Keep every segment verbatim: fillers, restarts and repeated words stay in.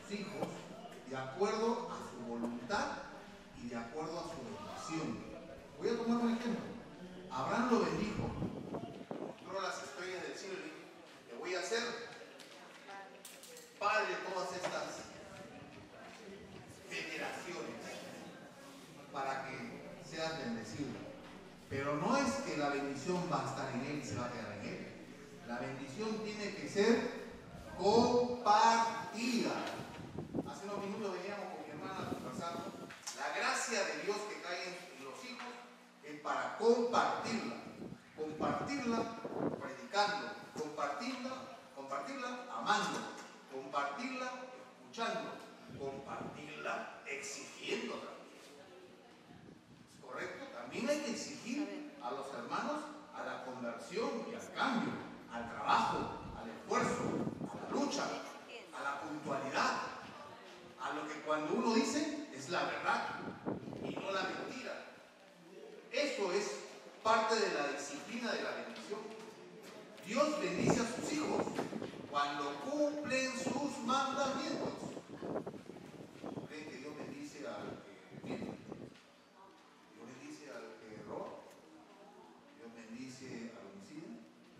sus hijos de acuerdo a su voluntad y de acuerdo a su bendición. Voy a tomar un ejemplo. Abraham lo bendijo, mostró las estrellas del cielo y dijo: te voy a hacer padre de todas estas generaciones para que seas bendecido. Pero no es que la bendición va a estar en él y se va a quedar en él. La bendición tiene que ser compartida. Hace unos minutos veníamos con mi hermana conversando. La gracia de Dios que cae en los hijos es para compartirla. Compartirla predicando, compartirla, compartirla amando, compartirla escuchando, compartirla exigiendo también. ¿Es correcto? También hay que exigir a los hermanos a la conversión y al cambio, al trabajo, al esfuerzo, a la lucha, a la puntualidad, a lo que cuando uno dice es la verdad y no la mentira. Eso es parte de la disciplina de la bendición. Dios bendice a sus hijos cuando cumplen sus mandamientos. ¿Creen que Dios bendice al que miente? ¿Dios bendice al que roba? ¿Dios bendice al homicida?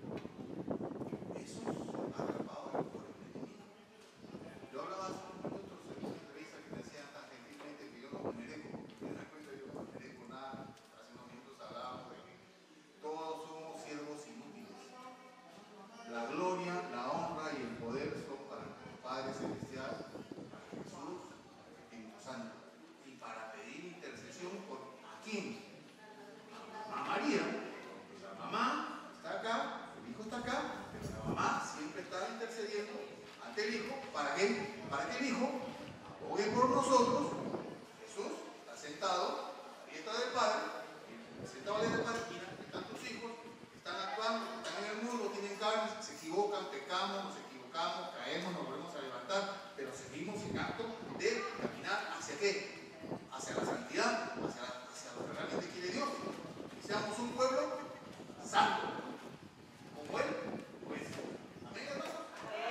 Esos son atrapados por el enemigo. Yo hablaba hace unos minutos en una entrevista que me decían tan gentilmente que yo no me merezco, me das cuenta, yo no me merezco nada. Hace unos minutos hablábamos de que todos somos siervos inútiles. La gloria, la honra y el poder son para nuestro Padre Celestial, para Jesús, para el Espíritu Santo, y para pedir intercesión por ¿a quién? A María, porque la mamá está acá, el hijo está acá, pero la mamá siempre está intercediendo ante el hijo. ¿Para qué? Para que el hijo abogue por nosotros. Jesús está sentado a la diestra del Padre, sentado a la diestra del Padre, mira, están tus hijos, están actuando, están en el mundo, tienen carnes, se equivocan, pecamos, nos equivocamos, caemos, nos volvemos a levantar, pero seguimos en acto de caminar hacia qué? Hacia la santidad, hacia, la, hacia lo que realmente quiere Dios. Que seamos un pueblo santo, como Él, pues. ¿Amén, hermano?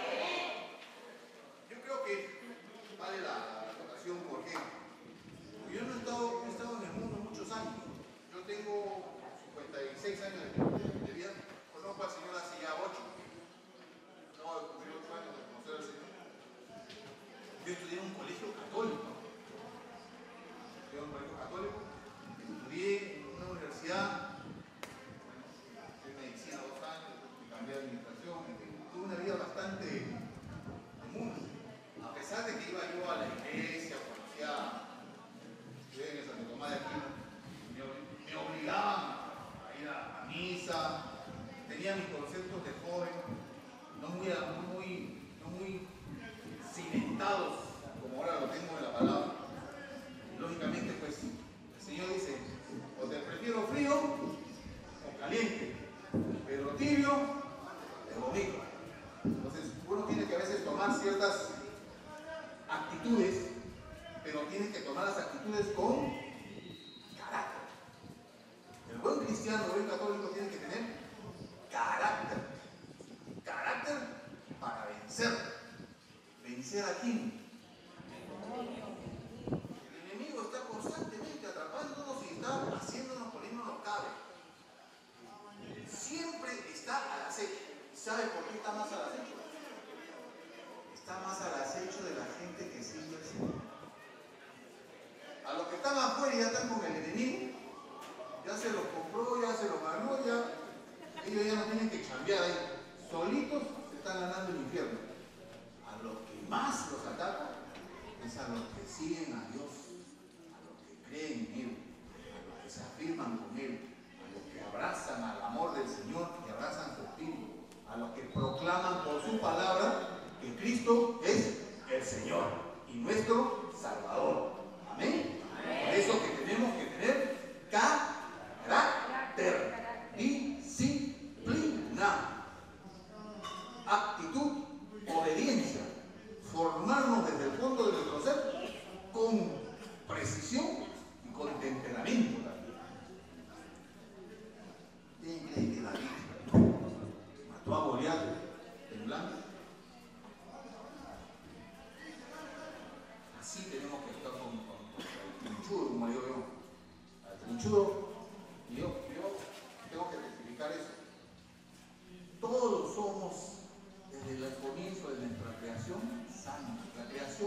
Yo creo que vale la, la votación porque yo no he estado, he estado en el mundo muchos años. Yo tengo cincuenta y seis años de, de vida. Conozco al Señor hace ya ocho. Acabo de cumplir ocho años de conocer al Señor. Yo estudié en un colegio católico. Estudié en un colegio católico. Estudié en una universidad. Bueno, estudié medicina dos años, después cambié de administración. Tuve una vida bastante común. A pesar de que iba yo a la iglesia, conocía, estudié en Santo Tomás de Aquino, me, me obligaban a ir a, a misa, tenía mis conceptos de joven, no muy, no muy, no muy cimentados como ahora lo tengo en la palabra. Y lógicamente, pues, el Señor dice: o te prefiero frío o caliente, pero tibio te vomito. Entonces, uno tiene que a veces tomar ciertas actitudes, pero tiene que tomar las actitudes con carácter. El buen cristiano, el buen católico tiene que tener carácter. Carácter para vencer. ¿Vencer a quién? El enemigo está constantemente atrapándonos y está haciéndonos por ahí no nos cabe. Siempre está al acecho. ¿Sabe por qué está más al acecho? Está más al acecho de la gente que sigue al Señor. A los que están afuera y ya están con el enemigo, ya se los compró, ya se los ganó, ya ellos ya no tienen que cambiar ahí. Solitos se están ganando el infierno. A los que más los atacan es a los que siguen a Dios, a los que creen en Él, a los que se afirman con Él, a los que abrazan al amor del Señor y abrazan su espíritu, a los que proclaman por su palabra que Cristo es el Señor y nuestro Salvador. Amén. Por eso que tenemos que tener carácter, disciplina, actitud, obediencia, formarnos desde el fondo de nuestro ser con precisión y con temperamento también. ¿Quién cree que David mató a Goliat temblando?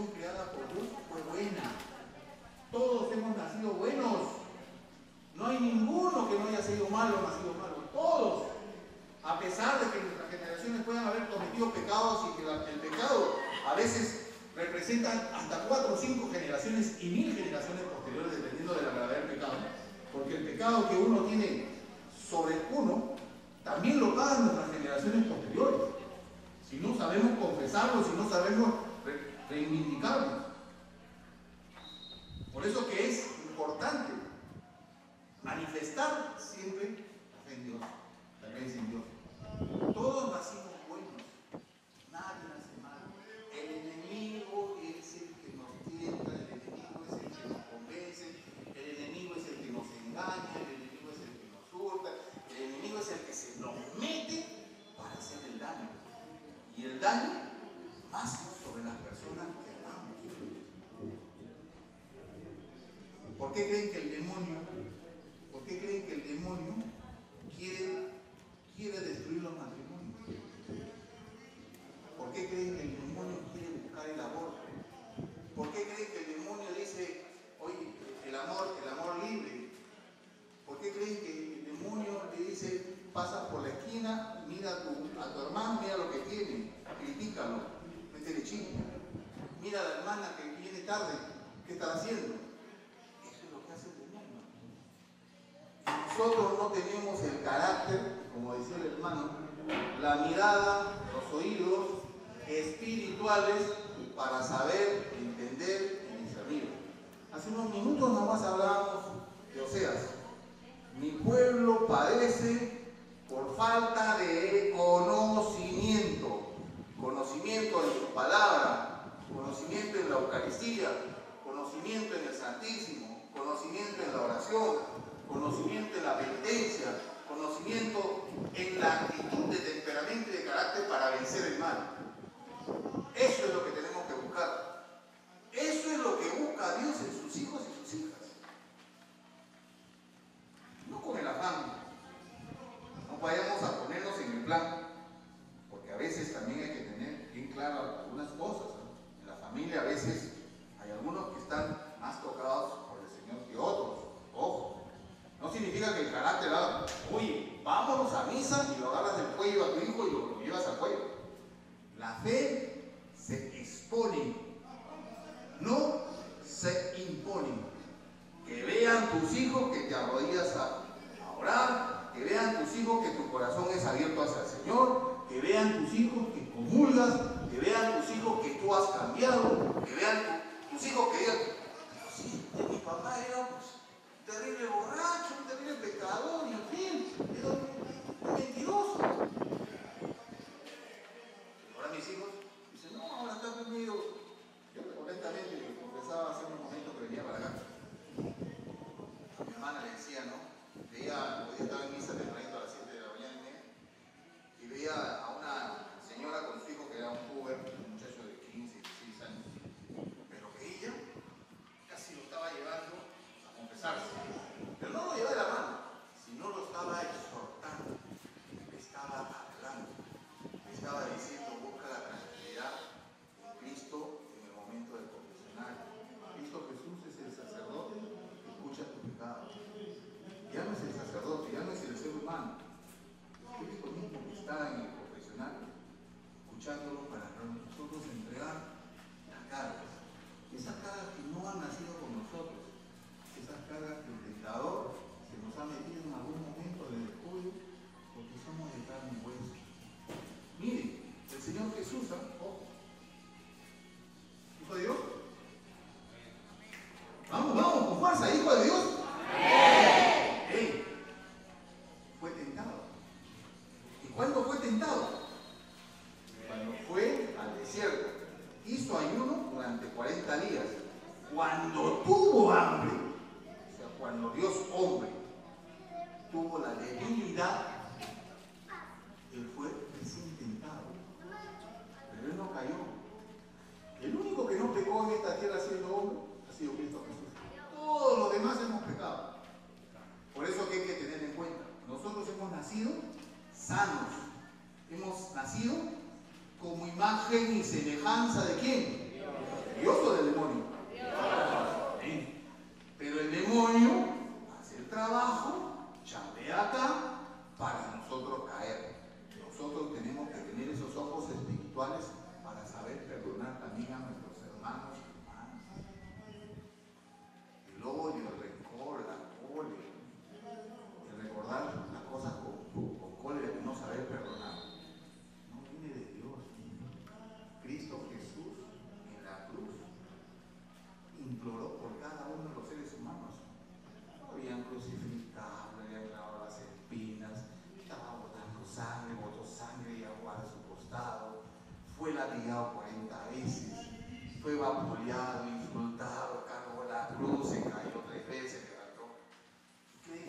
generación creada por Dios fue buena. Todos hemos nacido buenos. No hay ninguno que no haya sido malo o nacido malo. Todos. A pesar de que nuestras generaciones puedan haber cometido pecados y que la, el pecado a veces representa hasta cuatro o cinco generaciones y mil generaciones posteriores, dependiendo de la gravedad del pecado. Porque el pecado que uno tiene sobre uno, también lo pagan nuestras generaciones posteriores. Si no sabemos confesarlo, si no sabemos re reivindicarlo. Por eso que es importante manifestar siempre la fe en Dios, la creencia en Dios. Todos nacimos buenos, nadie nace malo. El enemigo es el que nos tienta, el enemigo es el que nos convence, el enemigo es el que nos engaña, el enemigo es el que nos hurta, el enemigo es el que se nos mete para hacer el daño. Y el daño más sobre las personas que amamos. ¿Por qué creen que el demonio, por qué creen que el demonio quiere, quiere destruir los matrimonios? ¿Por qué creen que el demonio quiere buscar el aborto? ¿Por qué creen que el demonio dice, oye, el amor, el amor libre? ¿Por qué creen que el demonio le dice, pasa por la esquina, mira a tu, a tu hermano, mira lo que tiene, critícalo, métele chisme? Mira a la hermana que viene tarde, ¿qué está haciendo? Eso es lo que hace el demonio. Nosotros no tenemos el carácter, como decía el hermano, la mirada, los oídos espirituales para saber, entender y discernir. Hace unos minutos nomás hablábamos de Oseas. Mi pueblo padece por falta de conocimiento. Conocimiento en su palabra, conocimiento en la Eucaristía, conocimiento en el Santísimo, conocimiento en la oración, conocimiento en la penitencia, conocimiento en la actitud de temperamento y de carácter para vencer el mal. Eso es lo que tenemos que buscar. Eso es lo que busca Dios en sus hijos y sus hijas. No con el afán. No vayamos a ponernos en el plan, porque a veces también hay que tener bien claras algunas cosas, ¿no? En la familia a veces hay algunos que están más tocados por el Señor que otros. Ojo, no significa que el carácter haga, oye, vámonos a misa y lo agarras del cuello a tu hijo y lo, lo llevas al cuello. La fe se expone, no se impone. Que vean tus hijos que te arrodillas a, a orar, que vean tus hijos que tu corazón es abierto hacia el Señor, que vean tus hijos que comulgas, que vean tus hijos que tú has cambiado, que vean tu, tus hijos que digan, pero sí, mi papá era pues, un terrible borracho, un terrible pecador, y en fin, era un mentiroso. Ahora mis hijos dicen, no, ahora está conmigo. Yo honestamente les confesaba hace unos momentos que venía para acá. A mi hermana le decía, ¿no? Veía, hoy estaba en misa tempranito a las siete de la mañana y media, y veía a una señora con su hijo que era un puber, un muchacho de quince, dieciséis años, pero que ella casi lo estaba llevando a confesarse. Pero no lo llevaba de la mano, sino lo estaba exhortando, le estaba hablando, le estaba diciendo, busca la tranquilidad en Cristo en el momento del confesionario. Cristo Jesús es el sacerdote que escucha tu pecado. Ya no es el sacerdote, ya no es el ser humano. Es Cristo mismo que está en el confesionario, escuchándolo para nosotros entregar las cargas. Esas cargas que no han nacido con nosotros, esas cargas que el tentador se nos ha metido en algún momento del descuido, porque somos de carne y hueso. Miren, el Señor Jesús, ojo, ¿hijo de Dios? Vamos, vamos, con fuerza, hijo de Dios. Hey, fue tentado. ¿Y cuándo fue tentado? Cuando fue al desierto. Hizo ayuno durante cuarenta días. Cuando tuvo hambre, o sea, cuando Dios hombre tuvo la debilidad, él fue recién tentado. Pero él no cayó. El único que no pecó en esta tierra siendo hombre ha sido Cristo Jesús. Todos los demás hemos pecado. Por eso que hay que tener en cuenta, nosotros hemos nacido sanos, hemos nacido como imagen y semejanza de quién? ¿De Dios o del demonio? Sí. Pero el demonio hace el trabajo, chambea acá para nosotros caer. Nosotros tenemos que tener esos ojos espirituales para saber perdonar también a nuestros hermanos y hermanas. El odio, el rencor, la cólera, el recordar las cosas con, con, con cólera y no saber perdonar, no viene de Dios. Cristo Jesús en la cruz imploró por cada uno de los seres humanos. Lo habían crucificado, le habían clavado las espinas, estaba botando sangre, botó sangre y agua de su costado, fue latigado cuarenta veces, fue vapuleado, insultado, cargó la cruz, se cayó tres veces, levantó. ¿Qué?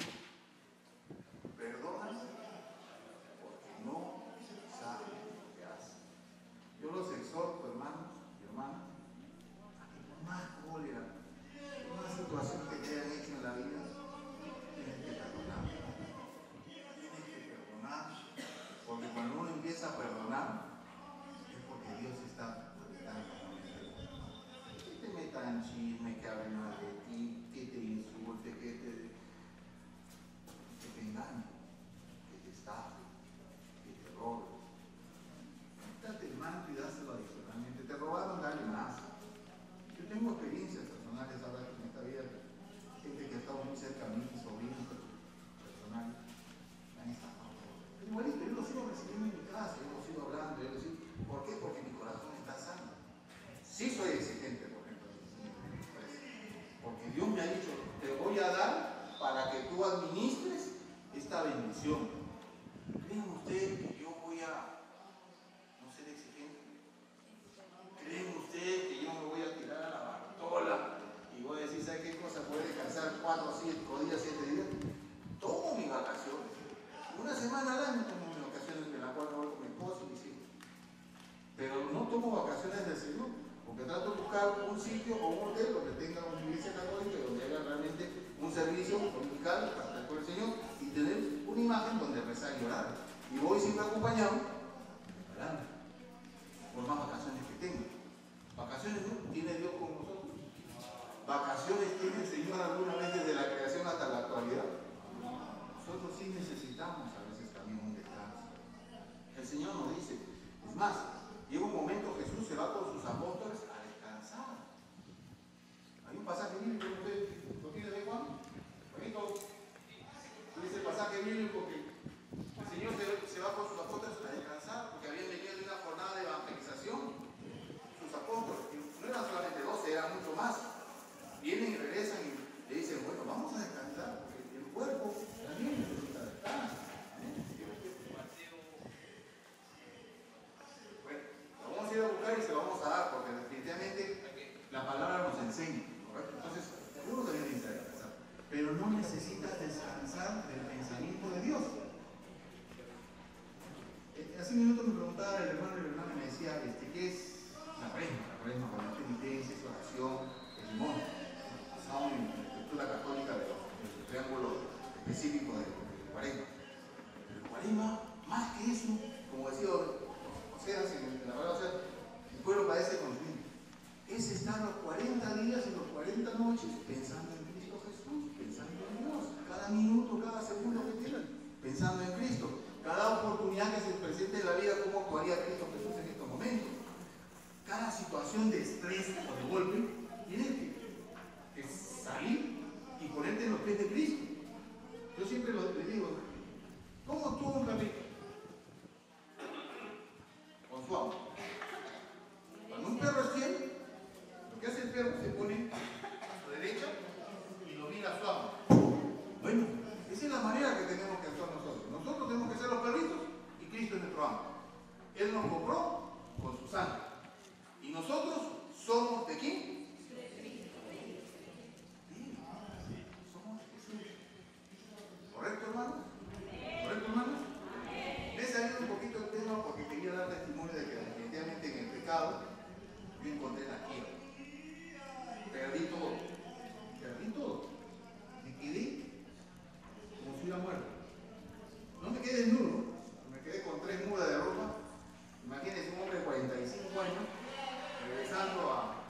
Perdóname porque no saben lo que hacen. Yo los exhorto, hermanos y hermanas, a que por más cólera, por más situación que te hayan hecho en la vida, tienes que perdonar. Tienes que perdonar, porque cuando uno empieza a perdonar, es porque Dios está habitando con él. Que te metan chisme, que hablen mal de ti, que te insulte, que te, que te engañe, que te estafe, que te robe. Date el manto y dáselo adicionalmente. Te robaron, dale más. Yo tengo experiencias personales ahora en esta vida. Gente que ha estado muy cerca de mí, sobrinos personales, me han estafado. Pero igualito, yo lo sigo recibiendo en mi casa, yo lo sigo hablando, yo lo sigo. ¿Por qué? Porque mi corazón está sano. Sí soy exigente, por ejemplo. Porque Dios me ha dicho, te voy a dar para que tú administres esta bendición. ¿Creen ustedes que yo voy a no ser exigente? ¿Creen ustedes que yo me voy a tirar a la bartola y voy a decir, ¿sabe qué cosa? Puede descansar cuatro, cinco días, siete días. Tomo mis vacaciones. Una semana al año tomo mis vacaciones, en la cual me voy con mi esposo y mis hijos. Pero no tomo vacaciones del Señor, porque trato de buscar un sitio o un hotel donde tenga una iglesia católica y donde haya realmente un servicio dominical para estar con el Señor y tener una imagen donde rezar y orar. Y voy siempre acompañado, orando, por más vacaciones que tenga. Vacaciones no tiene Dios con nosotros. Vacaciones tiene el Señor alguna vez desde la creación hasta la actualidad. Nosotros sí necesitamos a veces también un descanso. El Señor nos dice, es más, llega un momento Jesús se va con sus apóstoles a descansar. Hay un pasaje bíblico, ¿usted lo tiene de Juan? Juanito, dice el pasaje bíblico que el Señor se, se va con sus apóstoles a descansar porque habían venido de una jornada de evangelización. Sus apóstoles, no eran solamente doce, eran mucho más. Vienen y regresan y le dicen, bueno, vamos a descansar porque el cuerpo también necesita descanso. Vamos a ir a buscar y se lo vamos a dar porque definitivamente la palabra nos enseña, ¿correcto? Entonces, uno también necesita descansar, pero no necesitas descansar del pensamiento de Dios. Hace un minuto me preguntaba el hermano y el hermano me decía, este, ¿qué es la cuaresma? La cuaresma con la penitencia, su oración, el limón, basado en la estructura católica del de triángulo específico de, de cuaresma. Pero el cuaresma, más que eso, como decía Oseas en la palabra, o sea, el pueblo padece consumido. Es estar los cuarenta días y los cuarenta noches pensando en Cristo Jesús, pensando en Dios, cada minuto, cada segundo que tienen, pensando en Cristo. Cada oportunidad que se presente en la vida, cómo actuaría Cristo Jesús en estos momentos. Cada situación de estrés o de golpe, tienes que, que salir y ponerte en los pies de Cristo. Yo siempre lo, le digo, ¿cómo actúa un perrito? Con su amo. Cuando un perro es fiel, lo que hace el perro se pone a su derecha y lo mira a su amo. Bueno, esa es la manera que tenemos que actuar nosotros. Nosotros tenemos que ser los perritos y Cristo es nuestro amo. Él nos compró con su sangre. Y nosotros somos de quién? Sí, somos de Jesús. ¿Correcto, hermanos? ¿Correcto, hermanos? Me he salido un poquito del tema porque quería dar testimonio de que definitivamente en el pecado yo encontré la quiebra. Perdí todo. Perdí todo. Me quedé como si hubiera muerto. No me quedé desnudo, me quedé con tres mudas de ropa. Imagínense un hombre de cuarenta y cinco años regresando a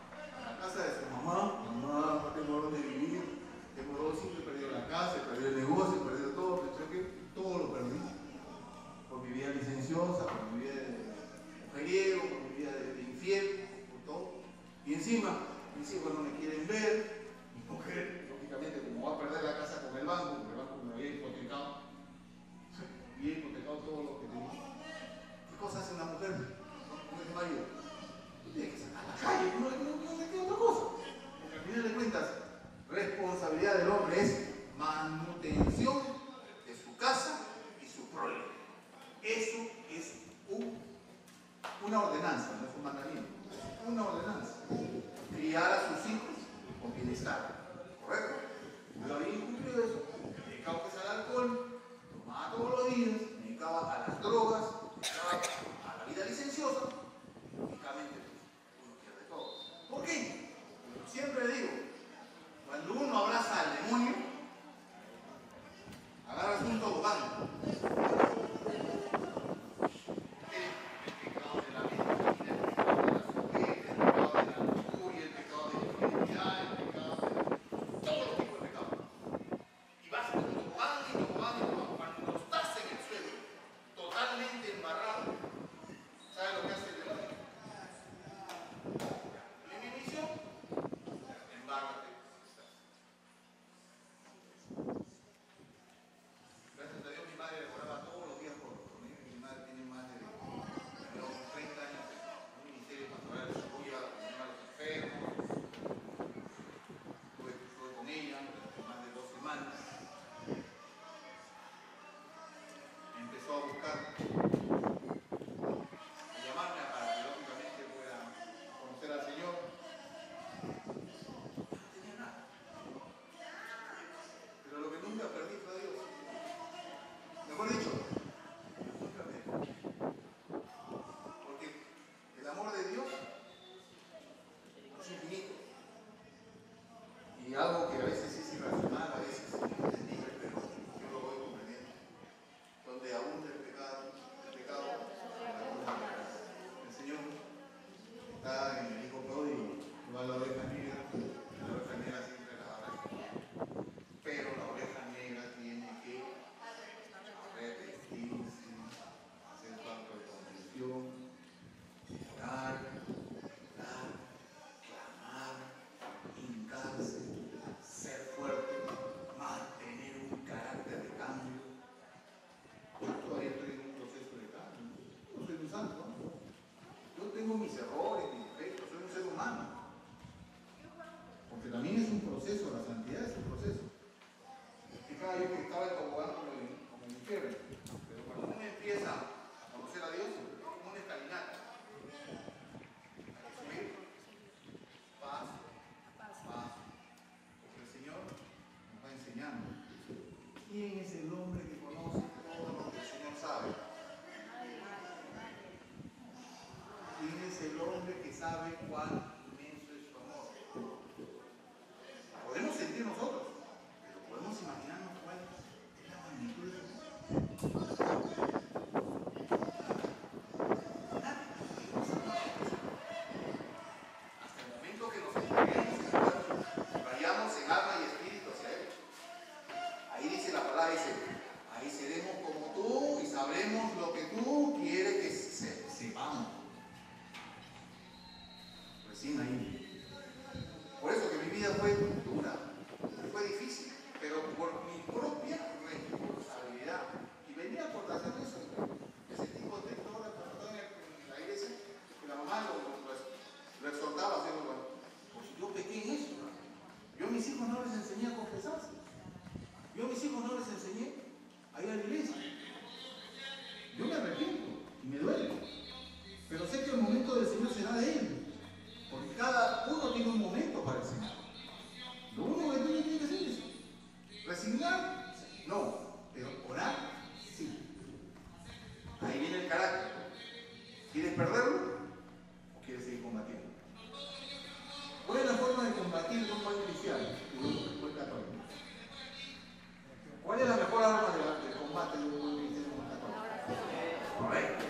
encima, mis hijos no me quieren ver, mi mujer, lógicamente, como va a perder la casa con el banco, porque el banco me había hipotecado, y he hipotecado todo lo que tenía. ¿Qué cosa hace una mujer con ese marido? Tiene que sacar a la calle, no, no, no le queda otra cosa. Porque al final de cuentas, responsabilidad del hombre es manutención de su casa y su prole. Eso es un, una ordenanza, no es un mandamiento, es una ordenanza. Criar a sus hijos con bienestar, ¿correcto? Yo había incumplido eso, me dedicaba pues al alcohol, tomaba todos los días, me dedicaba a las drogas, me dedicaba a la vida licenciosa, lógicamente uno pierde todo. ¿Por qué? Siempre digo, cuando uno abraza al demonio, agarras un tobogán. El pecado de la mentira, el pecado de la soberbia, el pecado de la lujuria, el pecado de la infidelidad, el pecado de todo tipo de pecado. Y vas con tobogán y tobogán y tobogán. Cuando estás en el suelo, totalmente embarrado, ¿sabes lo que hace el demonio? En mi misión, embárrate. Gracias a Dios mi madre oraba todos los días por mí. Mi madre tiene más de treinta años en un ministerio pastoral de Suya, a los enfermos. Estuve, estuve con ella más de dos semanas. Empezó a buscar, a llamarme para que lógicamente pueda conocer al Señor. No tenía nada. Pero lo que nunca perdí fue a Dios. Mejor dicho, nunca perdí. Porque el amor de Dios es infinito. Y algo que a veces es irracional, a veces es inentendible, pero yo lo voy comprendiendo. Donde abunda el pecado, el pecado, abunda la gracia. El Señor está en el Hijo pródigo, no va a la oveja negra, la oveja negra siempre la abraza. Pero la oveja negra tiene que arrepentirse, hacer su acto de contrición, orar, orar, clamar, hincarse, ser fuerte, mantener un carácter de cambio. Yo todavía estoy en un proceso de cambio. Yo no soy un santo, ¿no? Yo tengo mis errores, mis defectos, soy un ser humano. Porque también es un proceso, la santidad es un proceso. Fijaba yo que estaba el tobogán como el, como el infierno. Pero cuando uno empieza a conocer a Dios, es como una escalinata. Hay que subir paso a paso. Porque el Señor nos va enseñando. ¿Quién es el hombre que conoce todo lo que el Señor sabe? ¿Quién es el hombre que sabe cuán inmenso es su amor? Podemos sentir nosotros, pero podemos imaginarnos cuál es la magnitud de su amor. Nadie. Hasta el momento que nos entreguemos en cuerpo, vayamos en alma y espíritu hacia Él. Ahí dice la palabra, dice, ahí seremos como tú y sabremos lo que tú quieres que se, sepamos. Recién ahí. Por eso que mi vida fue dura, fue difícil, pero por mi propia responsabilidad. Y venía por hacer eso. Ese tipo de texto ahora en la iglesia, que la mamá lo, lo, lo exhortaba a hacerlo. Pues yo pequé en eso. Yo a mis hijos no les enseñé a confesarse. Yo a mis hijos no les enseñé a ir a la iglesia. Yo me arrepiento y me duele. Pero sé que el momento del Señor será de Él. Porque cada uno tiene un momento para enseñar. Lo único que tú tienes que hacer es resignar, no, pero orar, sí. Ahí viene el carácter. ¿Quieres perderlo o quieres seguir combatiendo? ¿Cuál es la forma de combatir de un mal cristiano? ¿Cuál es la mejor arma de, de combate de un buen cristiano católico? Correcto.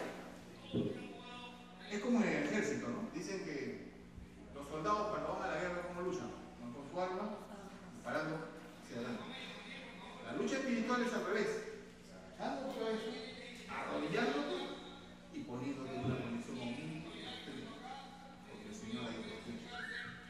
Es como en el ejército, ¿no? Dicen que los soldados cuando van a la guerra, ¿cómo luchan? Van con su arma, disparando hacia adelante. La lucha espiritual es al revés. Agachando tu cabeza, arrodillándote y poniéndote en una condición humilde. Porque el Señor ha ido por ti.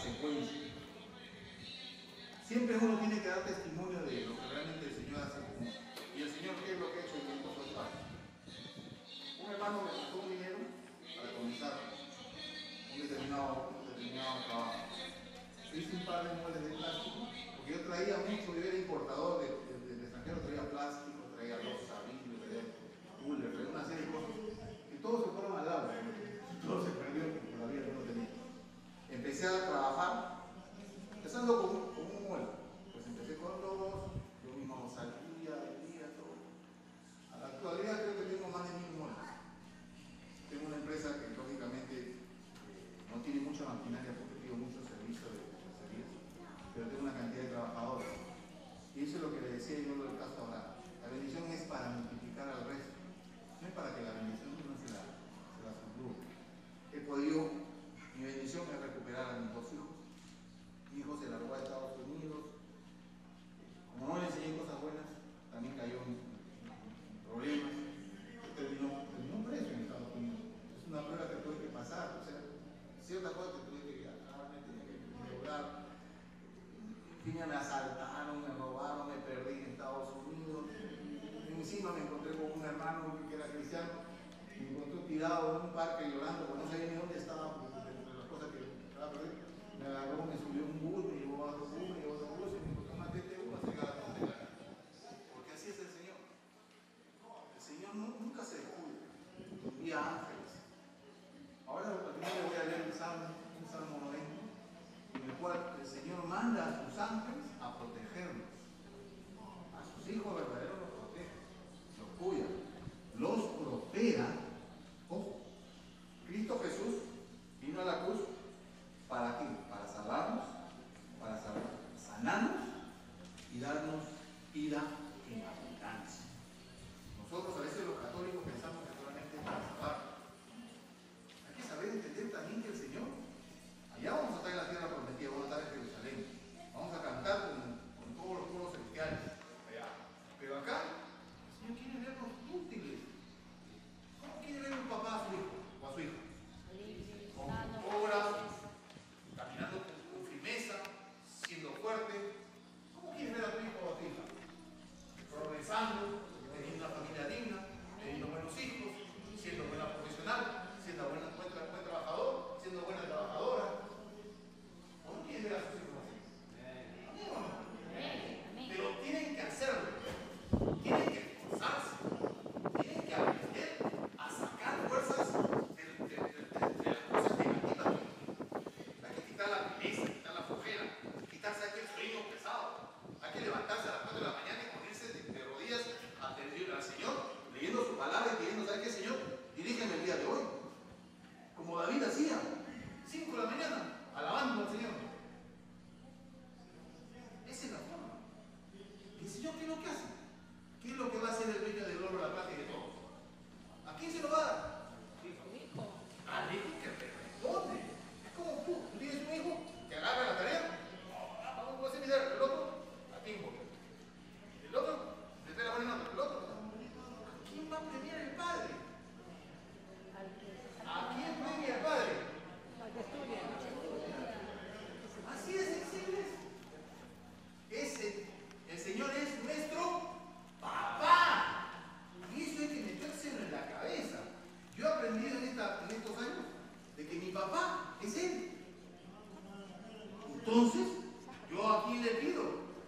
consecuencia. Siempre uno tiene que dar testimonio de lo que realmente el Señor hace con uno. Y el Señor, ¿qué es lo que ha hecho en estos ocho años? Un hermano me prestó un dinero para comenzar un determinado, un determinado trabajo. Hice un par de muebles de plástico, porque yo traía mucho, yo era importador de, de, del extranjero, traía plástico, traía losa, vidrio, traía cooler, traía una serie de cosas. Y todos se fueron al agua, todo se perdió porque todavía no lo tenía. Empecé a trabajar, empezando con, con un mueble. Pues empecé con dos, yo mismo salía, vendía, todo. A la actualidad creo que tengo más de mil muebles. Tengo una empresa que lógicamente eh, no tiene mucha maquinaria porque pido mucho servicio de tercerías, pero tengo una cantidad de trabajadores. Y eso es lo que le decía yo del caso ahora. La bendición es para multiplicar al resto, no es para que la bendición no se la, se la sublugue. He podido, mi bendición es recuperar a mis dos hijos. Mi hijo se largó a Estados Unidos. Como no le enseñé cosas buenas, también cayó en, en problemas. Terminó, terminó preso en Estados Unidos. Es una prueba que tuve que pasar. O sea, ciertas cosas que tuve que viajar, me tenía que lograr. En fin, me asaltaron, me robaron, me perdí en Estados Unidos. Encima me encontré con un hermano que era cristiano. Me encontró tirado en un parque llorando, porque no sabía ni dónde estaba, entre las cosas que estaba perdiendo. Me agarró, me subió un bus, me llevó a otro bus, me llevó a otro bus y me encontró una T T U cerca de la frontera. Porque así es el Señor. El Señor no, nunca se descuida. Envía ángeles. Ahora al final le voy a leer un salmo, un salmo noventa, en el cual el Señor manda a sus ángeles a protegerlos. A sus hijos verdaderos los protege, los cuida, los prospera. Ojo, Cristo Jesús vino a la cruz ¿para qué? Para salvarnos, para sanarnos y darnos vida en abundancia. Nosotros a veces los católicos pensamos que solamente es para salvarnos. Hay que saber entender también que el Señor, allá vamos a estar en la tierra prometida, vamos a estar en Jerusalén, vamos a cantar con, con todos los pueblos celestiales, allá. Pero acá, el Señor quiere vernos útiles. ¿Cómo quiere ver un papá a su hijo o a su hija? Con obra, caminando con firmeza, siendo fuerte. ¿Cómo quieres ver a tu hijo o a tu hija? Progresando, teniendo una familia digna, teniendo buenos hijos, siendo buena profesional, siendo buena, buen, buen trabajador, siendo buena trabajadora. ¿Cómo quieres ver a sus hijos así? ¿Amén o no? Pero tienen que hacerlo, tienen que esforzarse, tienen que aprender a sacar fuerzas de, de, de, de, de las cosas negativas. Hay que quitar la pereza, quitar la flojera, quitarse aquel sueño pesado. Hay que levantarse a las cuatro de la mañana y ponerse de, de rodillas ante al Señor, leyendo su palabra y pidiendo, ¿sabes qué, Señor? Dirígeme el día de hoy. Como David hacía, cinco de la mañana, alabando al Señor. Esa es la forma. ¿Y el Señor qué es lo que hace? ¿Qué es lo que va a hacer el dueño del oro, la plata y de todo? ¿A quién se lo va a dar? Al hijo que responde. Es como tú, tú tienes un hijo que agarra la tarea. Vamos a hacer mirar el otro, a tiempo. El otro, le trae la buena nota. El otro, ¿a quién va a premiar el padre? ¿A quién premia el padre? Así de sensibles. Ese, el Señor es nuestro papá. Y eso hay que metérselo en la cabeza. Yo he aprendido en, esta, en estos años de que mi papá es Él. Entonces, ¿yo a quién le pido?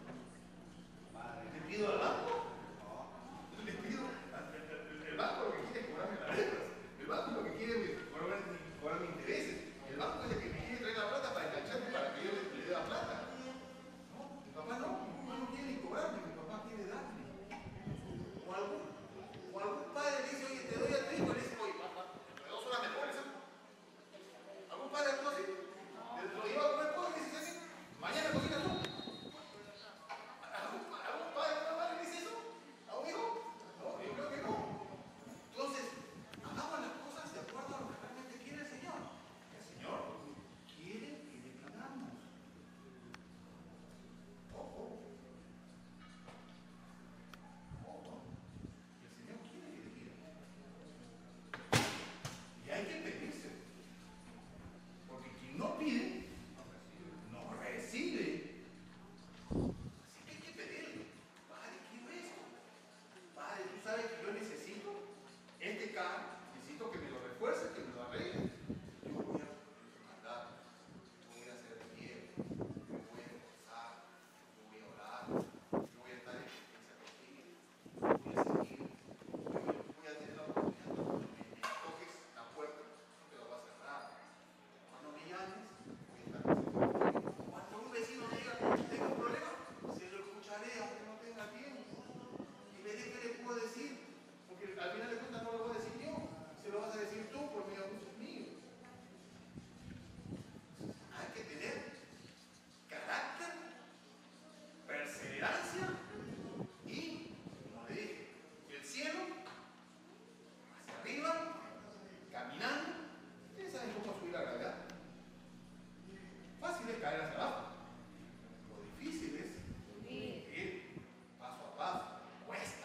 ¿Le pido al banco? ¿Le pido al el banco lo que quiere es cobrarme las deudas? El banco lo que quiere es cobrarme, cobrarme intereses. El banco es el que me quiere traer la plata para engancharme para que yo le, le dé la plata. No, mi papá no. Mi papá no quiere cobrarme, mi papá quiere darme. O algún, o algún padre le dice, oye, te doy a tu hijo, y le dice, oye, papá, entre dos horas me pones, ¿eh? ¿Algún padre no así? Lo lleva a comer pollo y dice, mañana cocina tú. llegar hasta abajo. Lo difícil es ir paso a paso, cuesta.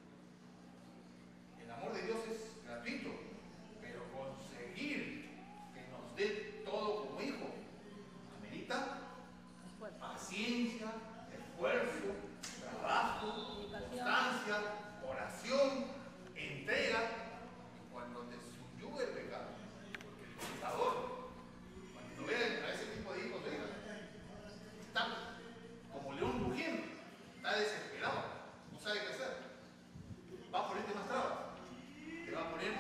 El amor de Dios es gratuito, pero conseguir que nos dé todo como hijo amerita paciencia, esfuerzo, trabajo, constancia, oración, entrega. Y cuando te subyuga el pecado, porque el tentador, cuando ve a ese tipo de hijos de hijas, está como león rugiendo, está desesperado, no sabe qué hacer, va a ponerte más trabas, te va a poner,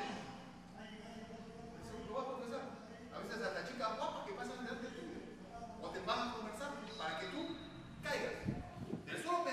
lo vas a confesar, a veces hasta chicas guapas que pasan delante tuyo, o te van a conversar para que tú caigas del solo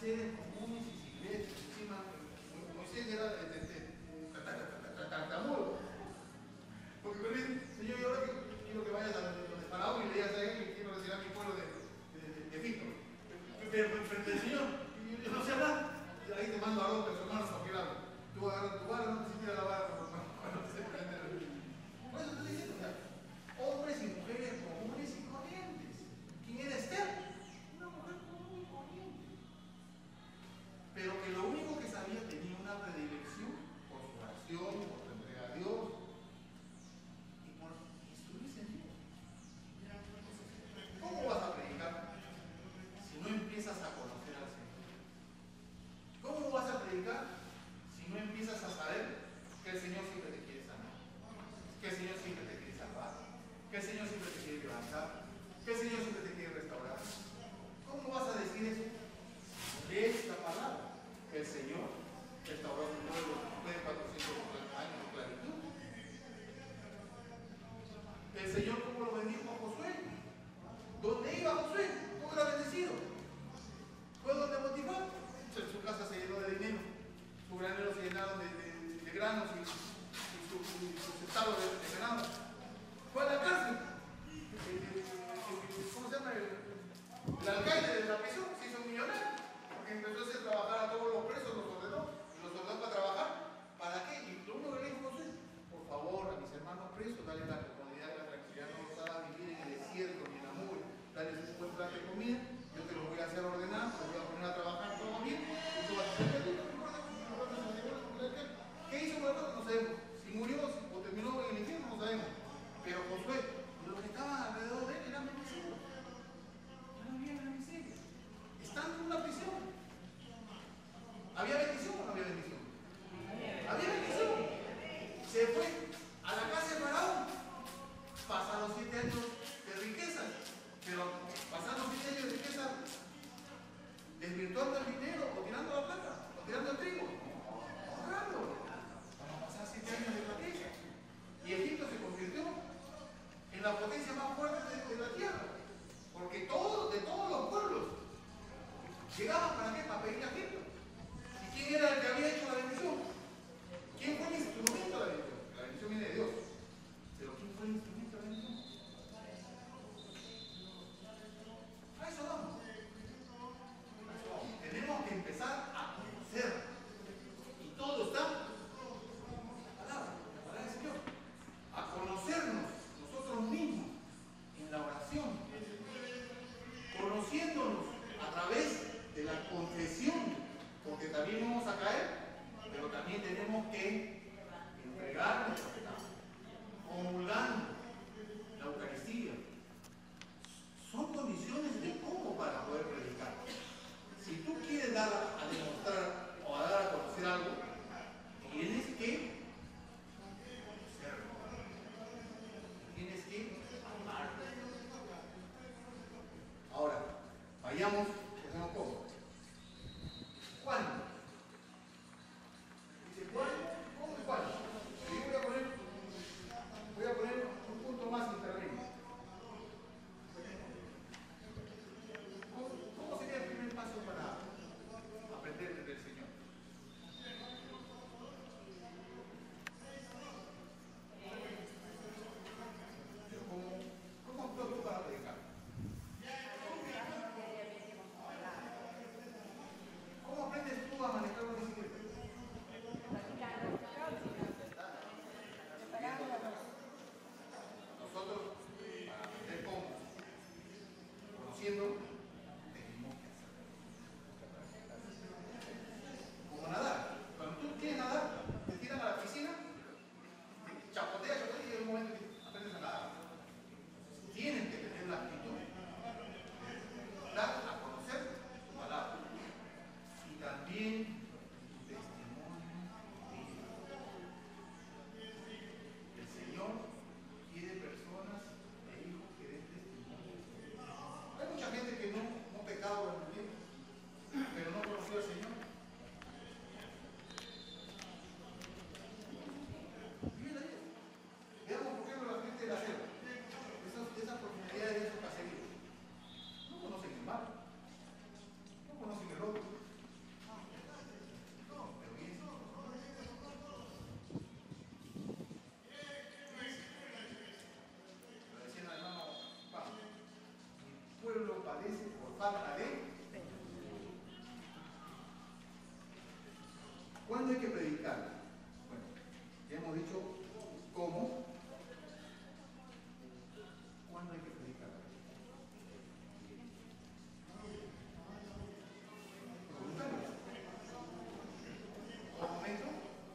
seres comunes y silvestres. Encima, Moisés era tartamudo. Porque me dice, Señor, yo ahora quiero que vayas a donde Faraón y le digas a él que quiero retirar mi pueblo de, de, de, de Egipto. Pero frente al Señor, yo no sé hablar. Ahí te mando a Aarón, a su hermano, para que lo haga. Tú agarras tu vara, no necesitas la vara cuando se prende el río. Por eso estoy diciendo, o sea, hombres y mujeres comunes y corrientes. ¿Quién era Esther? Una mujer común y corriente. Pero que lo único que sabía tenía una predilección por su oración, por su entrega a Dios y por instruirse en Dios. ¿Cómo vas a predicar si no empiezas a conocer al Señor? ¿Cómo vas a predicar si no empiezas a saber que el Señor siempre te quiere sanar? Que el Señor siempre te quiere salvar, que el Señor siempre te quiere levantar, que el Señor siempre te quiere restaurar. ¿Cómo vas a decir eso? De esta palabra, que el Señor restauró a su pueblo después de cuatrocientos años de esclavitud. El Señor, ¿cómo lo bendijo a Josué? ¿Dónde iba Josué? ¿Cómo era bendecido? ¿Fue donde motivó? Su casa se llenó de dinero, su granero se llenaron de, de, de granos y, y su, su, su estado de, de ganado. Fue a la cárcel. ¿Cómo se llama? El, el alcalde de la prisión se hizo un millonario, porque empezó a hacer trabajar a todos los presos, los ordenó, y los ordenó para trabajar. ¿Para qué? Y lo único que le dijo José, por favor, a mis hermanos presos, dale la comodidad y la tranquilidad, no los haga vivir en el desierto ni en la nube, dale un buen plato de comida, yo te lo voy a hacer ordenar, te voy a poner a trabajar todo bien, y tú vas a hacer feliz, no importa, ¿qué hizo con el otro? No sabemos. Si murió o terminó en el infierno, no sabemos. Pero Josué, los que estaban alrededor de él eran bendecidos. Ya no había la miseria. Estando en una prisión. ¿Había bendición o no había bendición? Había bendición. Se fue a la casa de Faraón. Pasaron siete años de riqueza. Pero pasaron siete años de riqueza desvirtuando el dinero o tirando la plata o tirando el trigo. Ahorrando. Vamos a pasar siete años de flaqueza. Y Egipto se convirtió en la potencia más fuerte de, de la tierra. Porque todos, de todos los pueblos, llegaban para qué? Para pedir a Egipto. ¿Y quién era el que había hecho la bendición? ¿Quién fue el instrumento de la bendición? La bendición viene de Dios. Pero ¿quién fue el instrumento de la bendición? A eso vamos. A eso vamos. Tenemos que empezar a conocer. Y todo está en la palabra, en la palabra del Señor. A conocernos nosotros mismos en la oración. Conociéndonos a través de la confesión. Porque también vamos a caer, pero también tenemos que entregar nuestros pecados. Comulgando la Eucaristía. Son condiciones de cómo para poder predicar. Si tú quieres dar a demostrar o a dar a conocer algo, tienes que conocerlo. Tienes que amar. Ahora, vayamos, hacemos cómo. ¿Cuándo? Dice, ¿cuándo? ¿Cómo y cuándo? Yo voy a poner habla de. ¿Cuándo hay que predicar? Bueno, ya hemos dicho cómo. ¿Cuándo hay que predicar? ¿Un momento?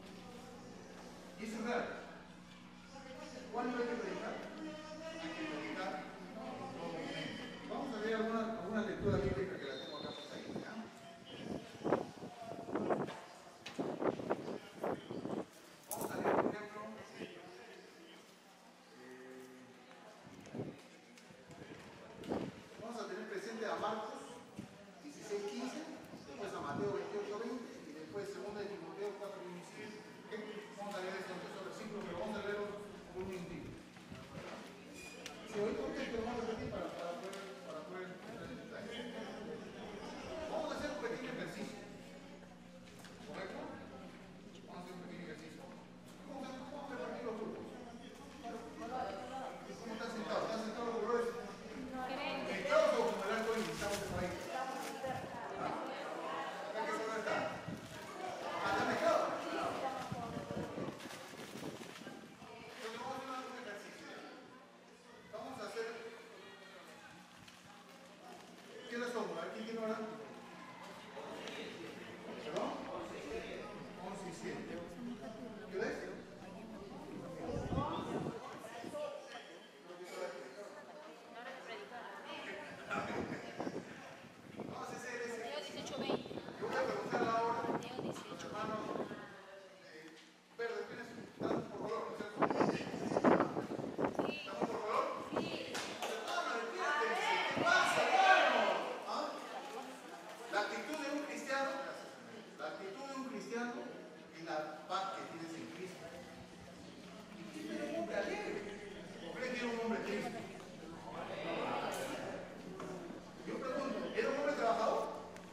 Y eso es real. ¿Cuándo hay que predicar? Hay que predicar en todo momento. Vamos a ver alguna, alguna lectura bíblica que la tengo acá por ahí. ¿Ya? Vamos a leer, por ejemplo, eh, vamos a tener presente a Marcos dieciséis quince, después a Mateo veintiocho veinte y después segunda de Timoteo cuatro diecisiete. Vamos a leer estos dos versículos, pero vamos a leerlos por un minutito. Si hoy contexto lo vamos a repetir para, para poder, para poder entrar en detalle. Vamos a hacer un pequeño ejercicio. ¿Correcto? Vamos a hacer un pequeño ejercicio. ¿Cómo están, cómo han repartido los grupos? ¿Cómo están sentados? ¿Están sentados los colores? ¿Mezclados o como el arco iris? Estamos por ahí. ¿Ah? ¿Acá qué color está? ¿Ah, está mezclado? Entonces vamos a hacer un ejercicio. Vamos a hacer. ¿Qué hora somos? ¿A quién tiene hora? ¿Perdón? once y siete. ¿Qué hora es? Vamos a hacer ese. dieciocho veinte. Yo voy a preguntar la hora. Los hermanos. Eh, verde, ¿tienes? ¿Están por color? ¿No es cierto? ¿Estamos por color? Hermano, despídete. ¿Qué pasa, hermano? ¿Ah? La actitud de un cristiano, la actitud de un cristiano es la paz que tienes en Cristo. Y Cristo era un hombre alegre. ¿O creen que era un hombre triste? Yo pregunto, ¿era un hombre trabajador?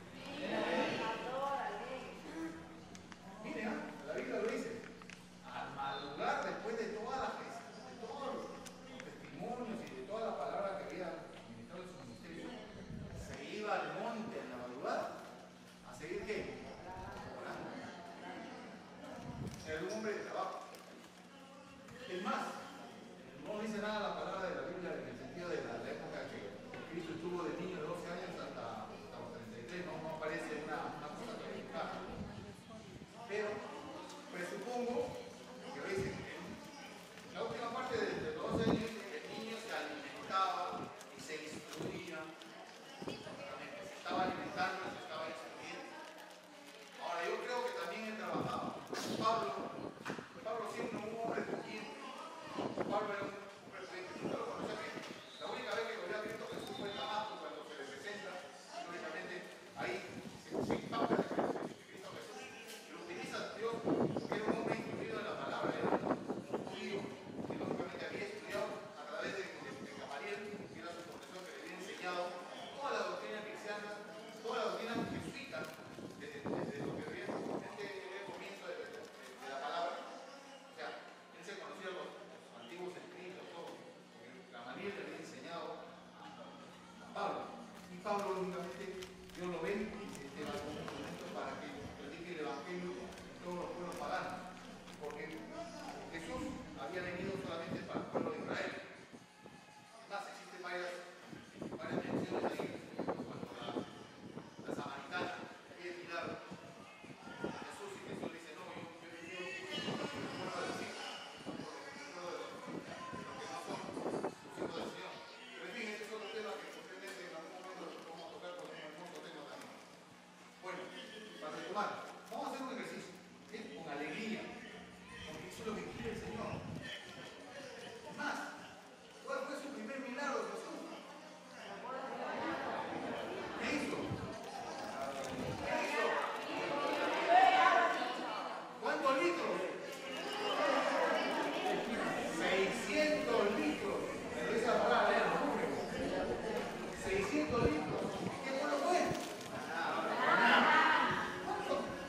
Mire, ¿ah? La Biblia lo dice. Al madrugar, después de todas las de todos los testimonios y de toda la palabra que había ministrado en su ministerio, se iba al monte en la madrugada a seguir qué? Orando. Era un hombre de trabajo. Es más, no dice nada la palabra de la Biblia en el sentido de la, la época que Cristo estuvo de niño de doce años hasta, hasta los treinta y tres, no, no aparece una, una cosa que explicar. Pero presupongo que dice que en la última parte de, de los doce años dice que el niño se alimentaba y se instruía. Se estaba alimentando y se estaba instruyendo. Ahora yo creo que también él trabajaba. Pablo, Pablo siempre un hombre creyente. Pablo era un hombre creyente. Yo lo conocía bien. La única vez que lo había visto Jesús fue en Damasco cuando se le presenta. Lógicamente ahí se, se impacta de Cristo Jesús. Y lo utiliza Dios porque era un hombre instruido en la palabra. Era un judío que lógicamente había estudiado a través de, de, de Gamaliel, que era su profesor que le había enseñado toda la doctrina cristiana, toda la doctrina jesuita, desde, desde lo que había desde el comienzo de, de, de la palabra. O sea, él se conocía los, los antiguos escritos, todo, porque Gamaliel le había enseñado a Pablo. Y Pablo, lógicamente, Dios lo ve y se va como un instrumento para que predique el evangelio en todos los pueblos paganos. Porque Jesús había venido solamente para el pueblo de Israel. Además, existen varias, varias menciones ahí cuando la, la samaritana quiere mirar a Jesús y Jesús dice, no, yo, yo, yo, yo, yo puedo decir, por lo que no son los hijos del Señor. Pero en fin, ese es otro tema que posiblemente en algún momento lo vamos a tocar porque es un hermoso tema también. Bueno, para retomar, vamos a hacer un ejercicio, ¿sí? Con alegría, porque eso es lo que quiere el Señor. Más, ¿cuál fue su primer milagro, Jesús? ¿Qué hizo? ¿Qué hizo? ¿Cuántos litros? seiscientos litros. Pero esa palabra era número. seiscientos litros. ¿Qué bueno fue? ¿Cuánto,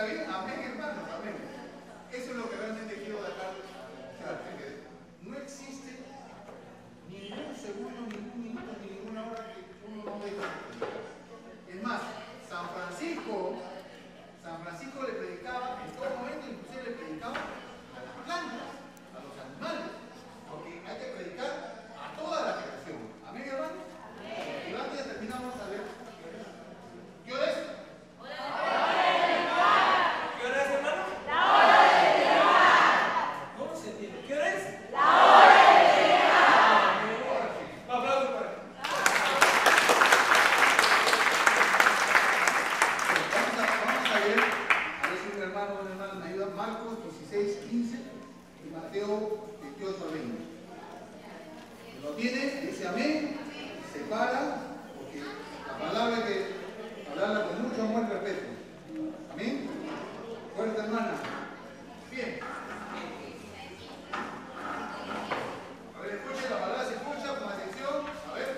¿Está bien? Amén, hermanos, amén. Eso es lo que realmente quiero dejar. No existe ningún segundo, ningún minuto, ni ninguna hora que uno no deje de predicar. Es más, San Francisco, San Francisco le predicaba en todo momento, inclusive le predicaba a las plantas, a los animales, porque hay que predicar a toda la creación. ¿Amén, hermano? Y antes ya terminamos a ver. ¿Qué hora es? ¿Qué hora es, hermano? La hora de llegar. ¿Cómo se entiende? ¿Qué hora es? La hora de llegar. Aplausos para él. Vamos a, vamos a ver, a ver si un hermano o una hermana me ayuda. Marcos dieciséis, quince y Mateo veintiocho, veinte. ¿Lo tiene? Dice amén. Se para, porque la palabra hay que hablarla con mucho amor y respeto. Amén. Fuerte, hermana. Bien. A ver, escuche, la palabra se escucha con atención. A ver.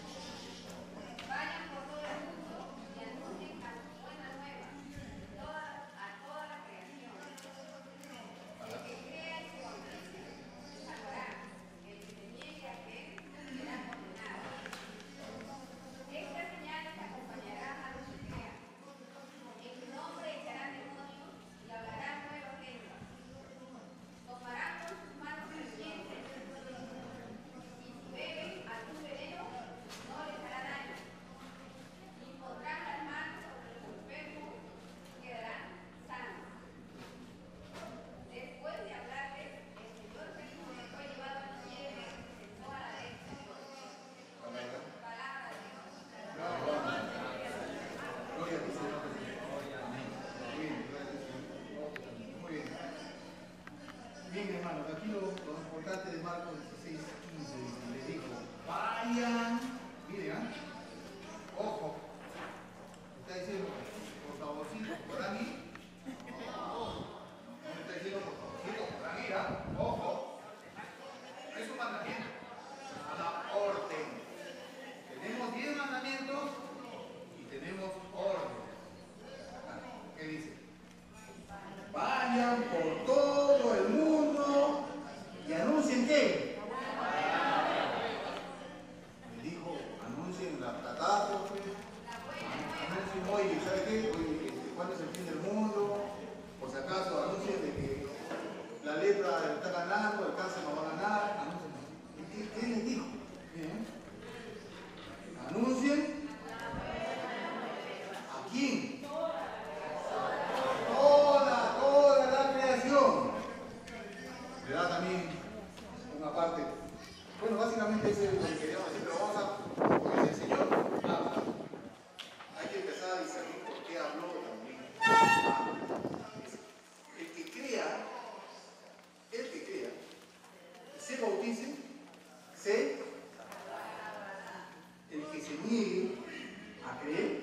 Vayan por todo el mundo y anuncien las buenas nuevas toda- a toda la creación. El que crea y se bautice se salvará. El que se niegue a creer será condenado. Estas señales acompañarán a los que crean. En su nombre echarán demonios y hablarán nuevas lenguas. Tomarán con sus manos serpientes y si beben algún veneno no les hará daño. Y pondrán las manos sobre los enfermos y quedarán sanos. Después de hablarles, el Señor Jesús fue llevado al cielo y se sentó a la derecha de Dios. Palabra de Dios. Gloria a ti, Señor Jesús. Amén. Muy bien, gracias, Señor. Muy bien. Bien, hermanos, aquí lo, lo importante de Marcos dieciséis, quince dice, le dijo, vayan, miren, ¿ah? Ojo, está diciendo, por favorcito, ¿podrán ir? No, no me está diciendo por favorcito, ¿podrán ir? ¿Ah? Ojo, no es un mandamiento, es una orden. Tenemos diez mandamientos y tenemos orden. ¿Qué dice? Vayan por todo el mundo y anuncien ¿qué? Me dijo, anuncien la catástrofe, anuncien hoy, ¿sabe qué? Hoy, este, ¿cuándo es el fin del mundo? Por si acaso, anuncien de que la lepra está ganando, el cáncer no va a ganar, anuncien. ¿Qué, qué les dijo? Bien. Anuncien a quién. Toda, toda la creación. Le da también una parte. Bueno, básicamente ese es lo que queríamos decir, pero vamos a. Porque el Señor habla. Hay que empezar a discernir por qué habló también. El que crea, el que crea, se bautice, se. El que se niegue a creer.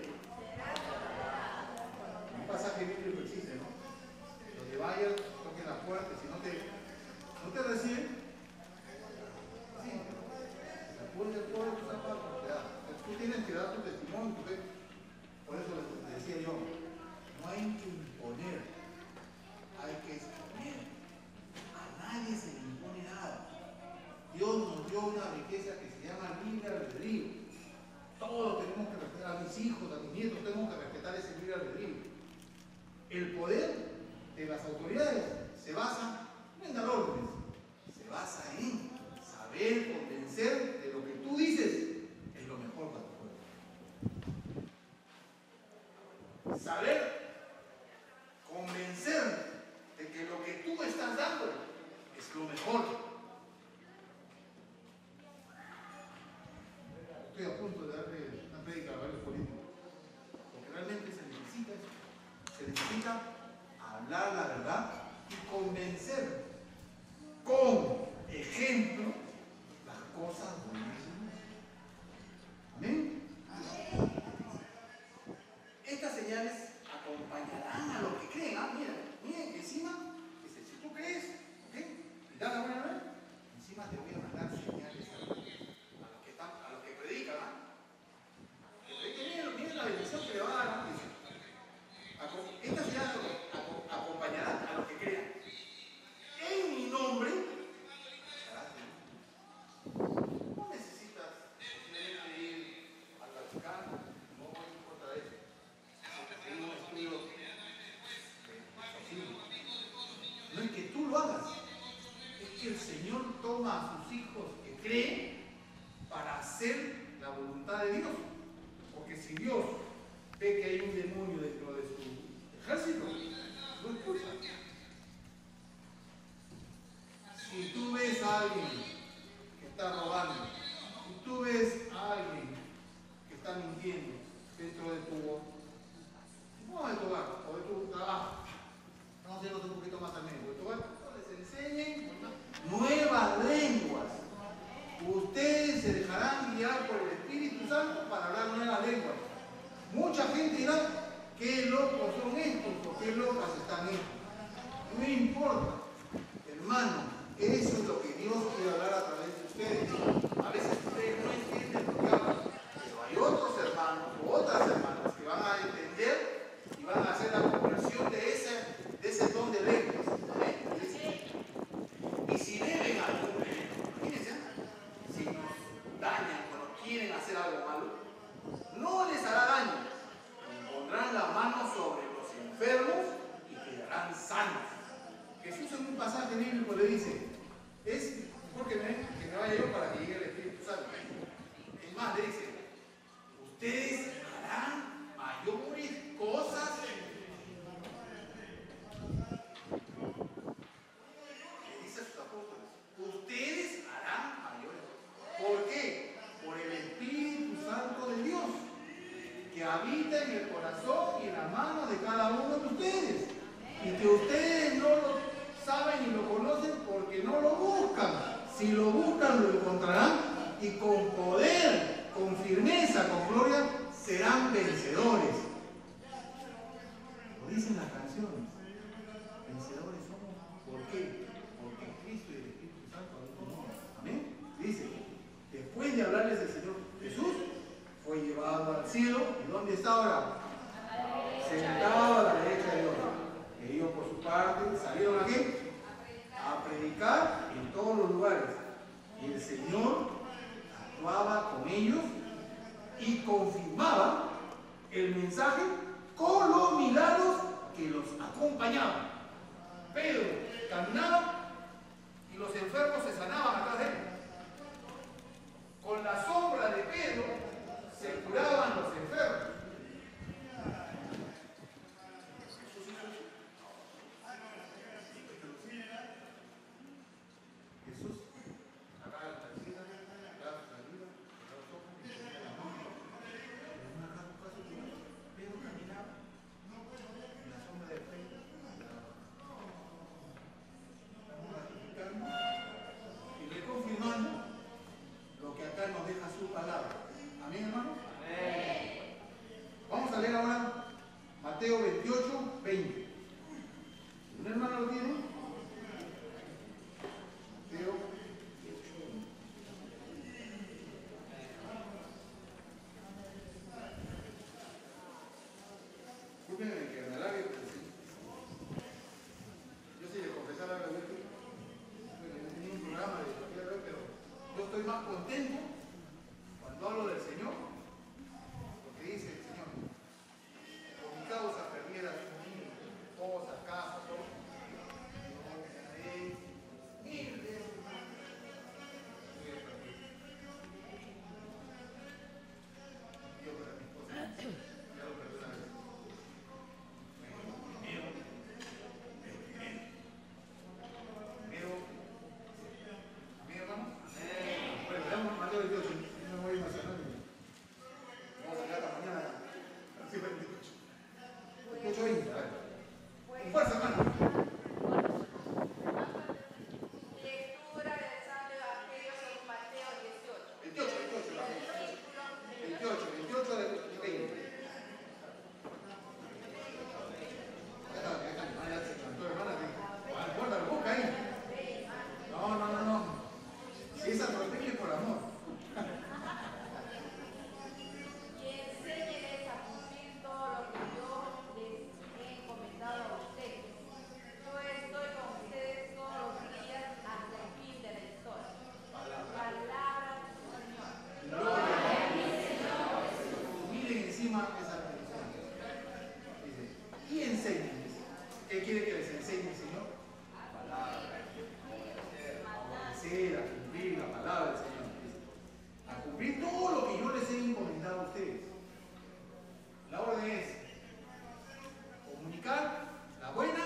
Un pasaje bíblico existe, ¿no? Donde vayas, toquen la puerta, si no te, no te reciben, sí, la puerta del pueblo está para tú tienes que dar tu testimonio, ¿tú ves? Por eso les decía yo, no hay que imponer, hay que exponer. A nadie se le impone nada. Dios nos dio una riqueza que se llama libre albedrío. Todos tenemos que respetar, a mis hijos, a mis nietos, tenemos que respetar ese libre albedrío. El poder de las autoridades se basa no en dar órdenes, se basa en saber convencer de lo que tú dices es lo mejor para tu pueblo. Saber convencer de que lo que tú estás dando es lo mejor. Estoy a punto de darle una prédica a varios políticos, porque realmente se necesita eso. Se necesita hablar la verdad y convencer con ejemplo las cosas buenas. Amén. Estas señales acompañarán a los que creen. Ah, mira, miren, encima, dice, si tú crees, ¿ok? Y da la buena vez, encima te voy a mandar señales a los que, están, a los que predican. ¿Ah? Que prediquen, miren, miren la bendición que le va a dar. Dice, estas señales toma a sus hijos que creen para hacer la voluntad de Dios. Porque si Dios ve que hay un demonio dentro de su ejército, lo expulsa. Si tú ves a alguien que está robando, si tú ves a alguien que está mintiendo dentro de tu, no de tu hogar o de tu trabajo, vamos a irnos un poquito más al medio, de tu hogar, les enseñen nuevas lenguas. Ustedes se dejarán guiar por el Espíritu Santo para hablar nuevas lenguas. Mucha gente dirá, qué locos son estos o qué locas están estos. No importa, hermano. Eso es lo que Dios quiere hablar a través de ustedes. A veces ustedes no entienden lo que hablan, pero hay otros hermanos o otras hermanas que van a entender y van a hacer la conversión de ese, de ese don de lenguas. ¿Eh? Y si deben algo, imagínense, si nos dañan o nos quieren hacer algo malo, no les hará daño. Pondrán la mano sobre los enfermos y quedarán sanos. Jesús en un pasaje bíblico le dice, es mejor que me, que me vaya yo para que llegue el Espíritu Santo. Es más, le dice, ustedes harán mayores cosas. Le dice a sus apóstoles, ustedes harán mayores cosas. ¿Por qué? Por el Espíritu Santo de Dios, que habita en el corazón y en la mano de cada uno de ustedes. Y que ustedes no lo saben y lo conocen porque no lo buscan. Si lo buscan, lo encontrarán y con poder, con firmeza, con gloria, serán vencedores. Lo dicen las canciones. Vencedores somos. ¿Por qué? Porque Cristo y el Espíritu Santo habitan en nosotros. Amén. Dice, después de hablarles del Señor Jesús, fue llevado al cielo. ¿Y dónde está ahora? Sentado a la derecha de Dios. Ellos por su parte salieron aquí a predicar en todos los lugares. Y el Señor actuaba con ellos y confirmaba el mensaje con los milagros que los acompañaban. Pedro caminaba y los enfermos se sanaban atrás de él. Con la sombra de Pedro se curaban los enfermos. Mateo veintiocho, veinte. ¿Un hermano lo tiene? Mateo veintiocho, veinte. Disculpen que me alargue, pero sí. Yo sí le confesaba a la vez que no tenía un programa de historia, pero yo estoy más contento cuando hablo del Señor, porque dice el Señor, por mi causa perdiera su niño, esposa, casa, todo. Mil veces más. Yo para mi esposa, ya lo perdona. Primero, primero, ¿amén, hermano? Bueno, veamos Mateo veintiocho, yo me voy más adelante. Vamos a llegar hasta mañana. Así veintiocho. veintiocho, veinte, a ver. Con fuerza, hermano. Lectura del Santo Evangelio según Mateo dieciocho. veintiocho, veintiocho, veintiocho, veintiocho de veinte. Ya está, ya está, hermana, ya se cantó, hermana. Ah, guarda, busca ahí. No, no, no, no. Si esa protege por amor. Y enséñeles a cumplir todo lo que yo les he encomendado a ustedes. Yo estoy con ustedes todos los días hasta el fin de la historia. Palabra del Señor. Miren encima esa petición. Dice, y enséñenles. ¿Qué quiere que les enseñe el Señor? Palabra. A obedecer, a palabra del Señor. A cumplir todo lo que yo les he encomendado a ustedes. La orden es comunicar la buena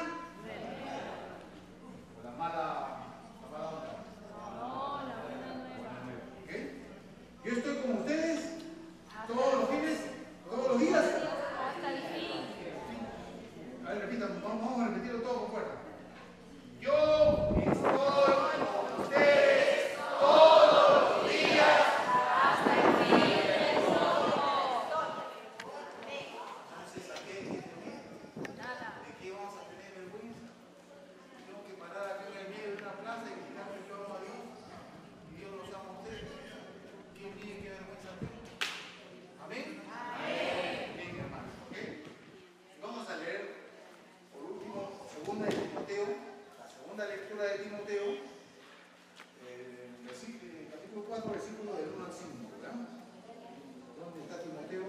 o la mala, la mala onda. No, la buena nueva. ¿Ok? Yo estoy con ustedes todos los fines, todos los días. Hasta el fin. A ver, repitan, vamos, vamos a repetirlo todo con fuerza. Yo estoy con ustedes todos los días. Hasta el fin del mundo. Entonces, ¿a qué hay que tener? Nada. ¿De qué vamos a tener vergüenza? Tengo que parar aquí en el medio de una plaza y gritarme yo amo a Dios. Y Dios los ama a ustedes. ¿Quién tiene que vergüenza tengo? ¿Amén? Amén. Bien, hermanos. ¿Ok? Vamos a leer, por último, segunda de Timoteo, la segunda lectura de Timoteo, eh, versículo, capítulo cuatro, versículo del uno al cinco, ¿verdad? ¿Dónde está Timoteo?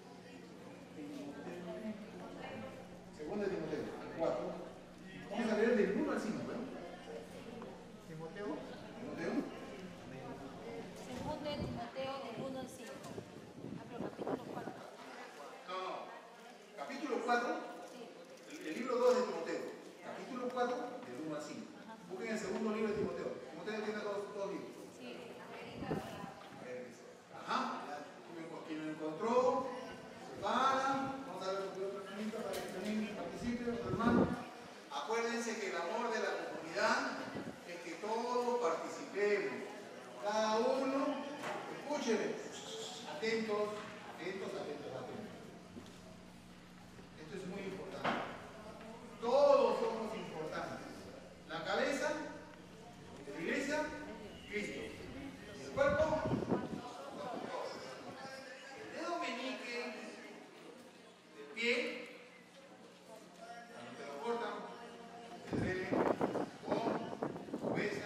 Segunda de Timoteo, al cuatro. Vamos a leer del uno al cinco, ¿verdad? Timoteo. Timoteo. Segundo de Timoteo del uno al cinco. Hablo capítulo cuatro. No, no. Capítulo cuatro, el, el libro dos de Timoteo. Capítulo cuatro, del uno al cinco. Busquen el segundo libro de Timoteo. Timoteo tiene dos, dos libros. Sí. A ver, dice. Ajá. Quien lo encontró, se para. Vamos a ver lo que otra hermanita para que también participe, otro hermano. Acuérdense que el amor de la comunidad es que todos participemos. Cada uno, escúchenme. Atentos, atentos, atentos, atentos. Esto es muy importante. Todos somos importantes. La cabeza de la iglesia, Cristo. Y el cuerpo, nosotros todos. El dedo meñique del pie, cuando te lo cortan, te duele, o cabeza,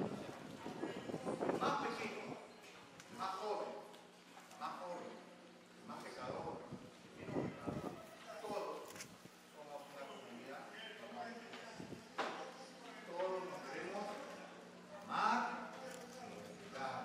más pequeño, más joven, más joven, más pecador, menos pecador. Todos somos una comunidad normal. Todos nos queremos amar y respetar.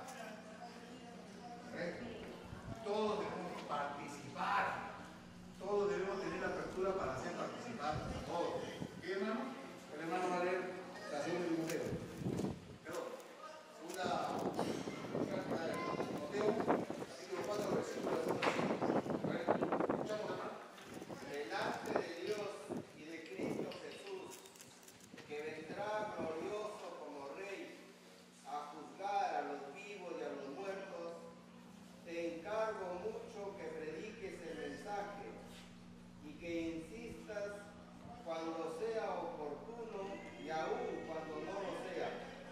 ¿Correcto? Todos debemos participar. Todos debemos tener la apertura para hacer participar a todos. ¿Qué, hermano? El hermano va a leer la segunda de Timoteo. Perdón. Segunda carta de Timoteo, capítulo cuatro, versículo uno al cinco. A ver, escuchamos, hermano. Delante de Dios y de Cristo Jesús, que vendrá glorioso como Rey a juzgar a los vivos y a los muertos, te encargo mucho que prediques el mensaje y que insistas cuando sea oportuno y aún cuando no lo sea.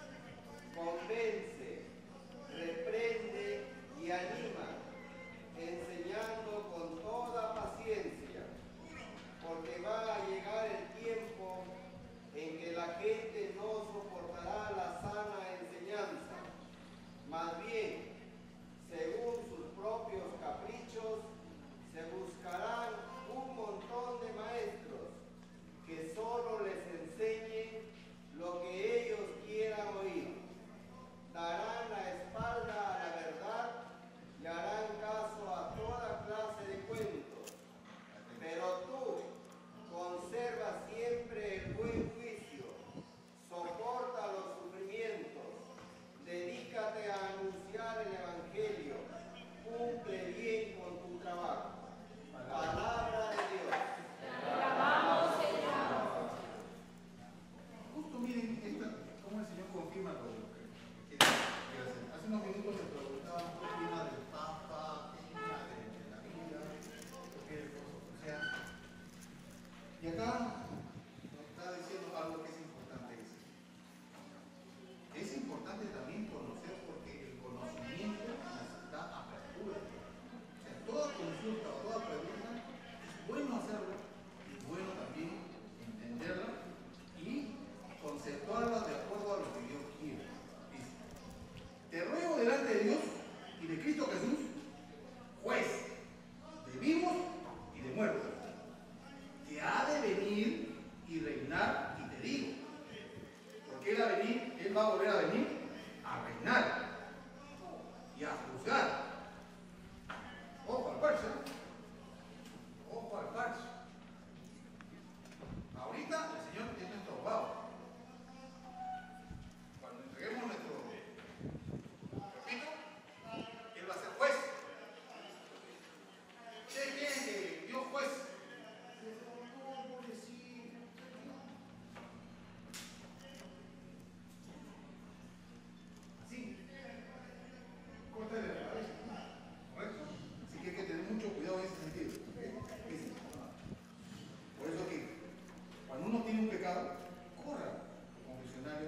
Convence, reprende y anima, enseñando con toda paciencia, porque va a llegar el tiempo en que la gente no soportará la sana enseñanza, más bien, según sus propios caprichos, se buscarán un montón de maestros que solo les enseñen lo que ellos quieran oír. Darán la espalda a la verdad y harán caso a toda clase de cuentos. Pero tú conserva siempre el buen juicio, soporta los sufrimientos, dedícate a anunciar el Evangelio, cumple bien con tu trabajo. Palabra de Dios. Alabamos, Señor. Justo miren esta, cómo el Señor confirma todo lo que quiere hacer. Hace unos minutos se preguntaban qué opina del Papa, qué opina de, de la Biblia, qué cosas, o sea. Y acá nos está diciendo algo que es importante decir. Es importante también conocer porque el conocimiento nos da apertura. O sea, toda consulta o toda pregunta es bueno hacerla, es bueno también entenderla y conceptuarla de acuerdo a lo que Dios quiere. Dice, te ruego delante de Dios y de Cristo Jesús, juez de vivos y de muertos, que ha de venir y reinar, y te digo, porque Él, a venir, él va a volver a venir a reinar pecado, corra como funcionario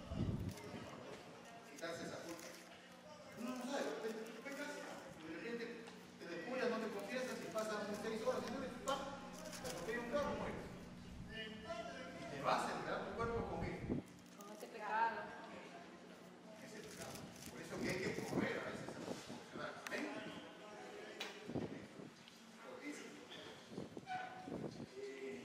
quitarse esa culpa. Uno no sabe, de repente tú pecas y de repente te descuidas, no te confiesas y pasan seis horas y no eres pa, te atropella un carro, mueres. Y te vas a entregar tu cuerpo con él. Con ese pecado. Ese pecado. Por eso que hay que correr a veces a funcionar. ¿Ven? Lo dice. Eh,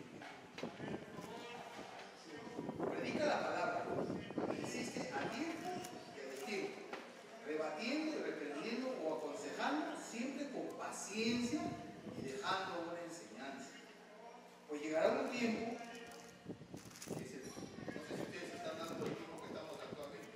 predica la palabra, insiste a tiempo y a destiempo, rebatiendo y reprendiendo o aconsejando, siempre con paciencia y dejando una enseñanza. Pues llegará un tiempo, dice, no sé si ustedes están dando el tiempo que estamos actualmente.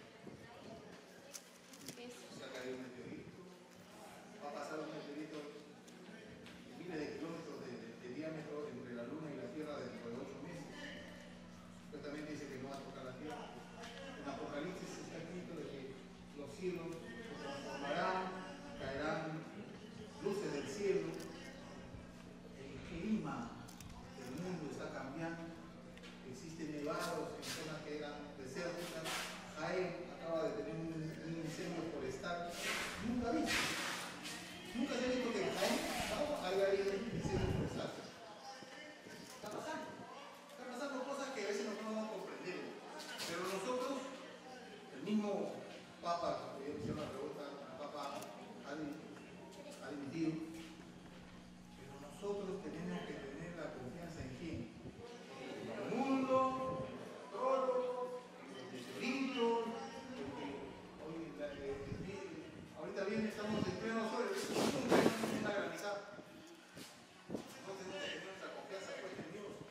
Se ha caído un meteorito, va a pasar un meteorito de miles de kilómetros de, de, de diámetro entre la Luna y la Tierra dentro de ocho meses. Supuestamente dice que no va a tocar la Tierra. En Apocalipsis está escrito de que los cielos se transformarán, caerán luces del cielo, el clima del mundo está cambiando, existen nevados en zonas que eran desérticas. Jaén acaba de tener un, un incendio forestal nunca visto. Nunca se ha visto que en Jaén haya habido un incendio forestal. Está pasando. Están pasando cosas que a veces nosotros no comprendemos. Pero nosotros, el mismo Papa, que yo hice una pregunta, el Papa ha, ha dimitido, pero nosotros tenemos que tener la confianza en quién. En el mundo, en los astrólogos, en los meteoritos, porque hoy, la, eh, ahorita bien estamos en pleno sol, nunca hay una granizada. No tenemos que tener nuestra confianza puesta en Dios.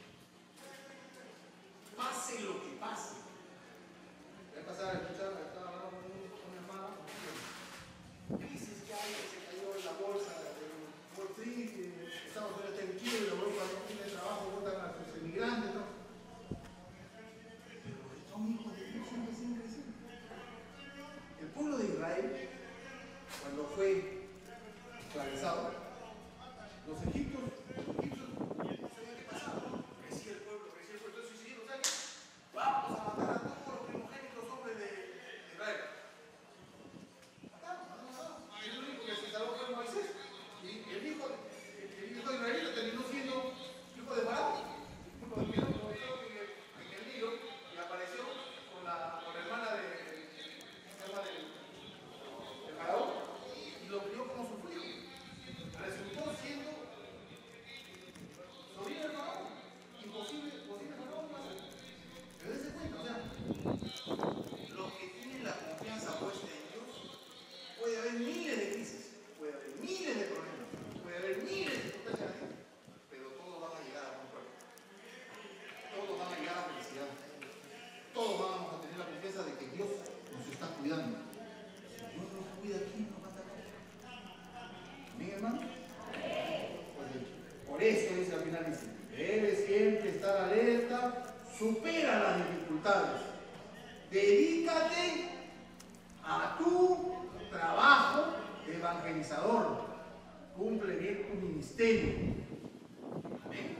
Pase lo que pase. Voy a pasar a escuchar, estaba hablando con un, con un hermano, crisis que hay, que se cayó en la bolsa de Wall Street, que Estados Unidos está en quiebra, Europa no tiene trabajo, votan a sus emigrantes, ¿no? Pero son hijos de Dios, siempre siguen creciendo. El pueblo de Israel, cuando fue esclavizado, los egipcios, los egipcios, ¿saben qué pasaba? Crecía el pueblo, crecía el pueblo, entonces decidieron, ¿saben qué? Vamos a matar a todos los primogénitos hombres de Israel. Matamos, matamos, matamos. Y el único que se salvó fue Moisés. Y el hijo, el hijo de Israel terminó siendo hijo de Faraón. Cuando vino como en el, en el Nilo y apareció con la, con la hermana de, se llama de, de Faraón y lo crió como su hijo. Resultó siendo sobrino de Faraón. Imposible, posible Faraón no hacer. Pero dése cuenta, o sea, los que tienen la confianza puesta en Dios, puede haber miles de crisis, puede haber miles de problemas, puede haber miles de circunstancias, pero todos van a llegar a buen puerto. Todos van a llegar a felicidad. Todos vamos a tener la confianza de que Dios nos está cuidando. Si Dios nos cuida, ¿quién nos va a atacar? ¿Amén, hermano? Pues, por eso dice al final, dice, debes siempre estar alerta, supera las dificultades, dedícate a tu trabajo de evangelizador, cumple bien tu ministerio. Amén.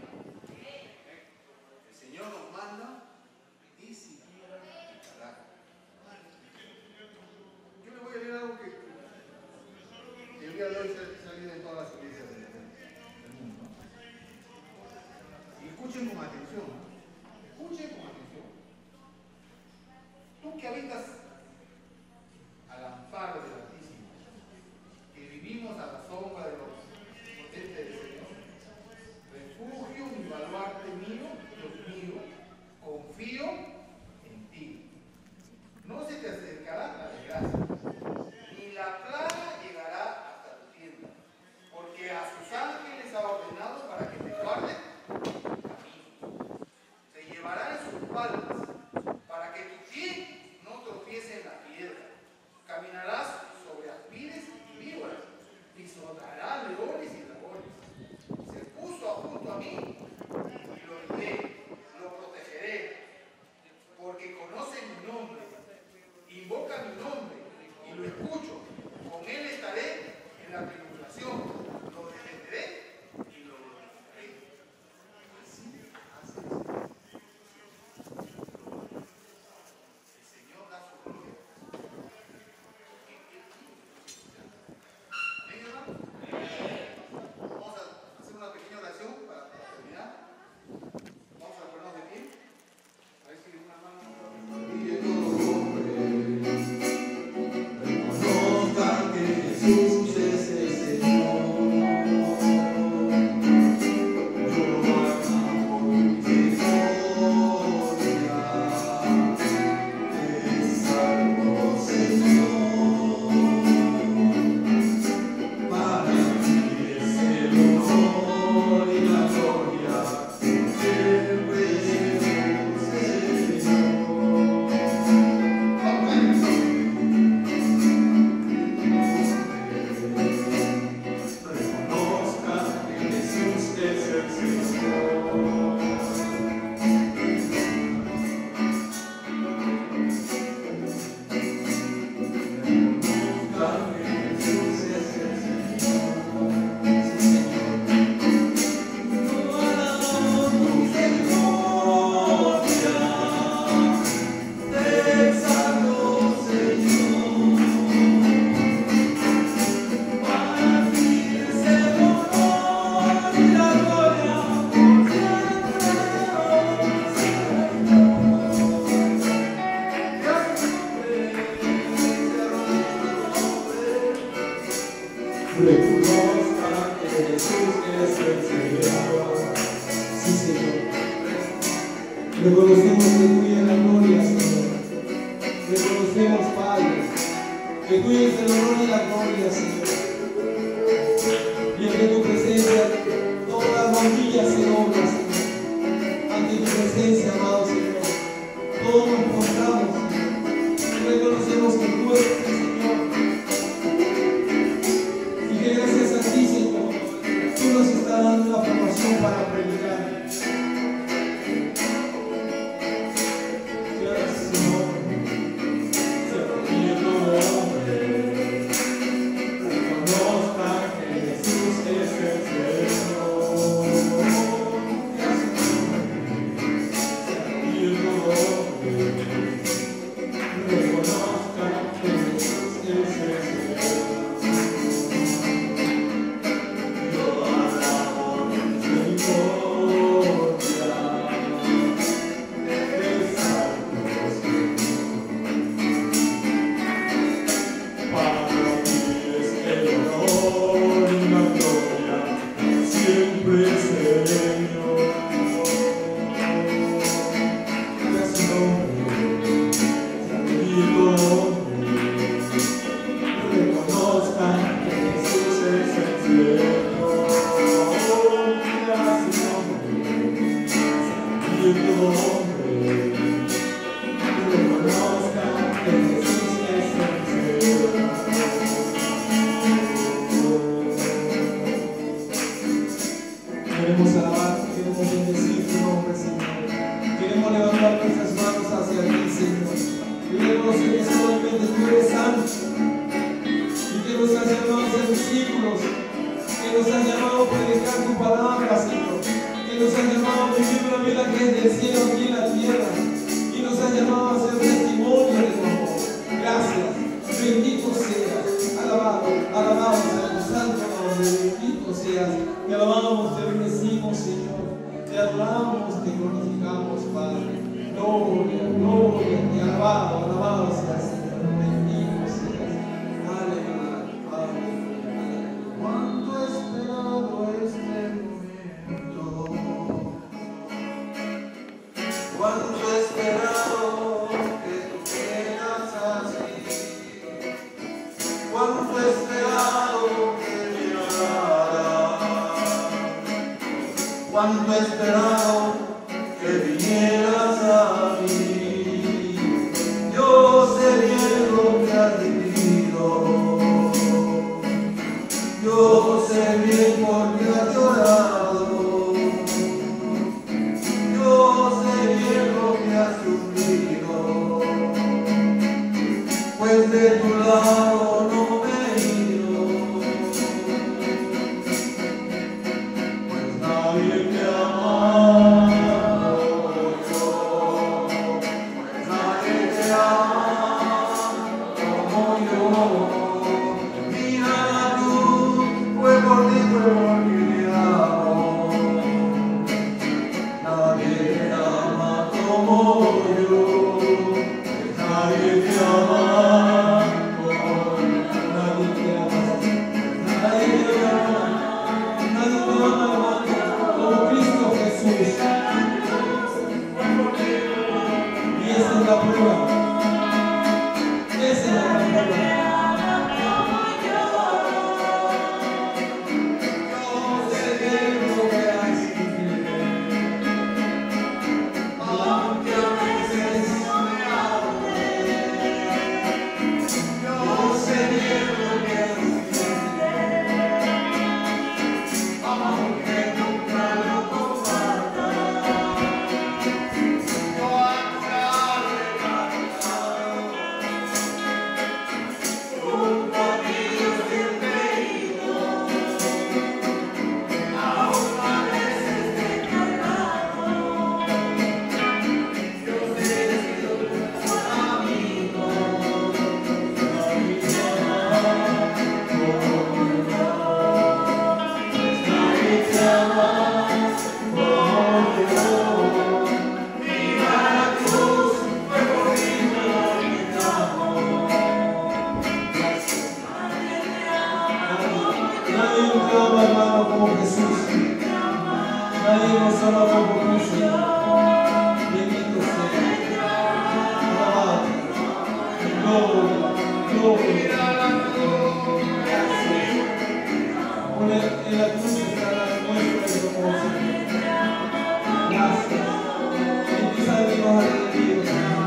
El Señor nos manda y siquiera hará. Yo le voy a leer algo que, que el día de hoy se ha salido en todas las iglesias del, del mundo, ¿no? Y escuchen con atención, ¿no? Escuchen con atención. Tú que habitas al amparo del Altísimo, que vivimos a la sombra de los potentes del Señor, refugio y baluarte mío, Dios mío, confío en ti. No se te acercará la desgracia, ni la plaga llegará hasta tu tienda, porque a sus ángeles ha ordenado para que te guarden camino. Se llevará en sus palmas, para que tu pie no tropiece en la piedra. Caminarás sobre aspides y víboras, pisotearás leones y dragones. Se puso junto a mí y lo guié, lo protegeré, porque conoce mi nombre, invoca mi nombre y lo escucho. Con él estaré en la tribulación, lo defenderé y lo glorificaré. Así hace el Señor. tuya es la gloria, Señor. Reconocemos, Padre, que tuyo es el honor y la gloria, Señor. Y ante tu presencia, todas las rodillas se doblan, Señor. Ante tu presencia, amado Señor, todos nos postramos, Señor. Reconocemos que tú eres el Señor. Y que gracias a ti, Señor, tú nos estás dando una formación para predicar. Queremos alabarte, queremos bendecir tu nombre, Señor. Queremos levantar nuestras manos hacia ti, Señor. Y reconocer que solamente tú eres santo. Y que nos has llamado a ser discípulos. Que nos has llamado a predicar tu palabra, Señor. Que nos has llamado a vivir una vida que es del cielo aquí en la tierra. Y nos has llamado a ser testimonio de tu amor. Gracias. Bendito seas. Alabado, alabado sea tu santo nombre. Bendito seas. Te alabamos, te bendecimos, Señor. Te adoramos, te glorificamos, Padre. Gloria, gloria, te alabado, alabado seas, Señor. Bendito seas. Aleluya, aleluya. Cuánto he esperado este momento, cuánto he esperado que tú quieras así, cuánto he esperado que me hablaras, cuánto he esperado que vinieras a mí. Yo sé bien lo que has vivido, yo sé bien por qué has llorado, yo sé bien lo que has sufrido, pues de tu lado no me he ido, pues nadie te ama como yo, pues nadie te ama como yo. Mira la luz, fue por ti, fue por ti te amo. Nadie te ama como yo, pues nadie te ama como Nadie te ama, nadie te ama, nadie te ama, hermano, como Cristo Jesús. Y esa es la prueba. Esa es la gran prueba. Yo sé bien lo que has sufrido, aunque a veces no me hables. Yo sé bien lo que has sufrido, aunque nunca lo compartas. Yo a tu lado he caminado, junto a ti yo siempre he ido. Aún a veces te he cargado, yo te he sido un amigo. Nadie te ama como yo, pues nadie te ama como yo. Mira la cruz, fue por ti, fue por ti te amo. Nadie nos ama, hermano, como Jesús. Nadie nos ama como tú, Señor. Bendito sea. Y tú sabes que vas a reír.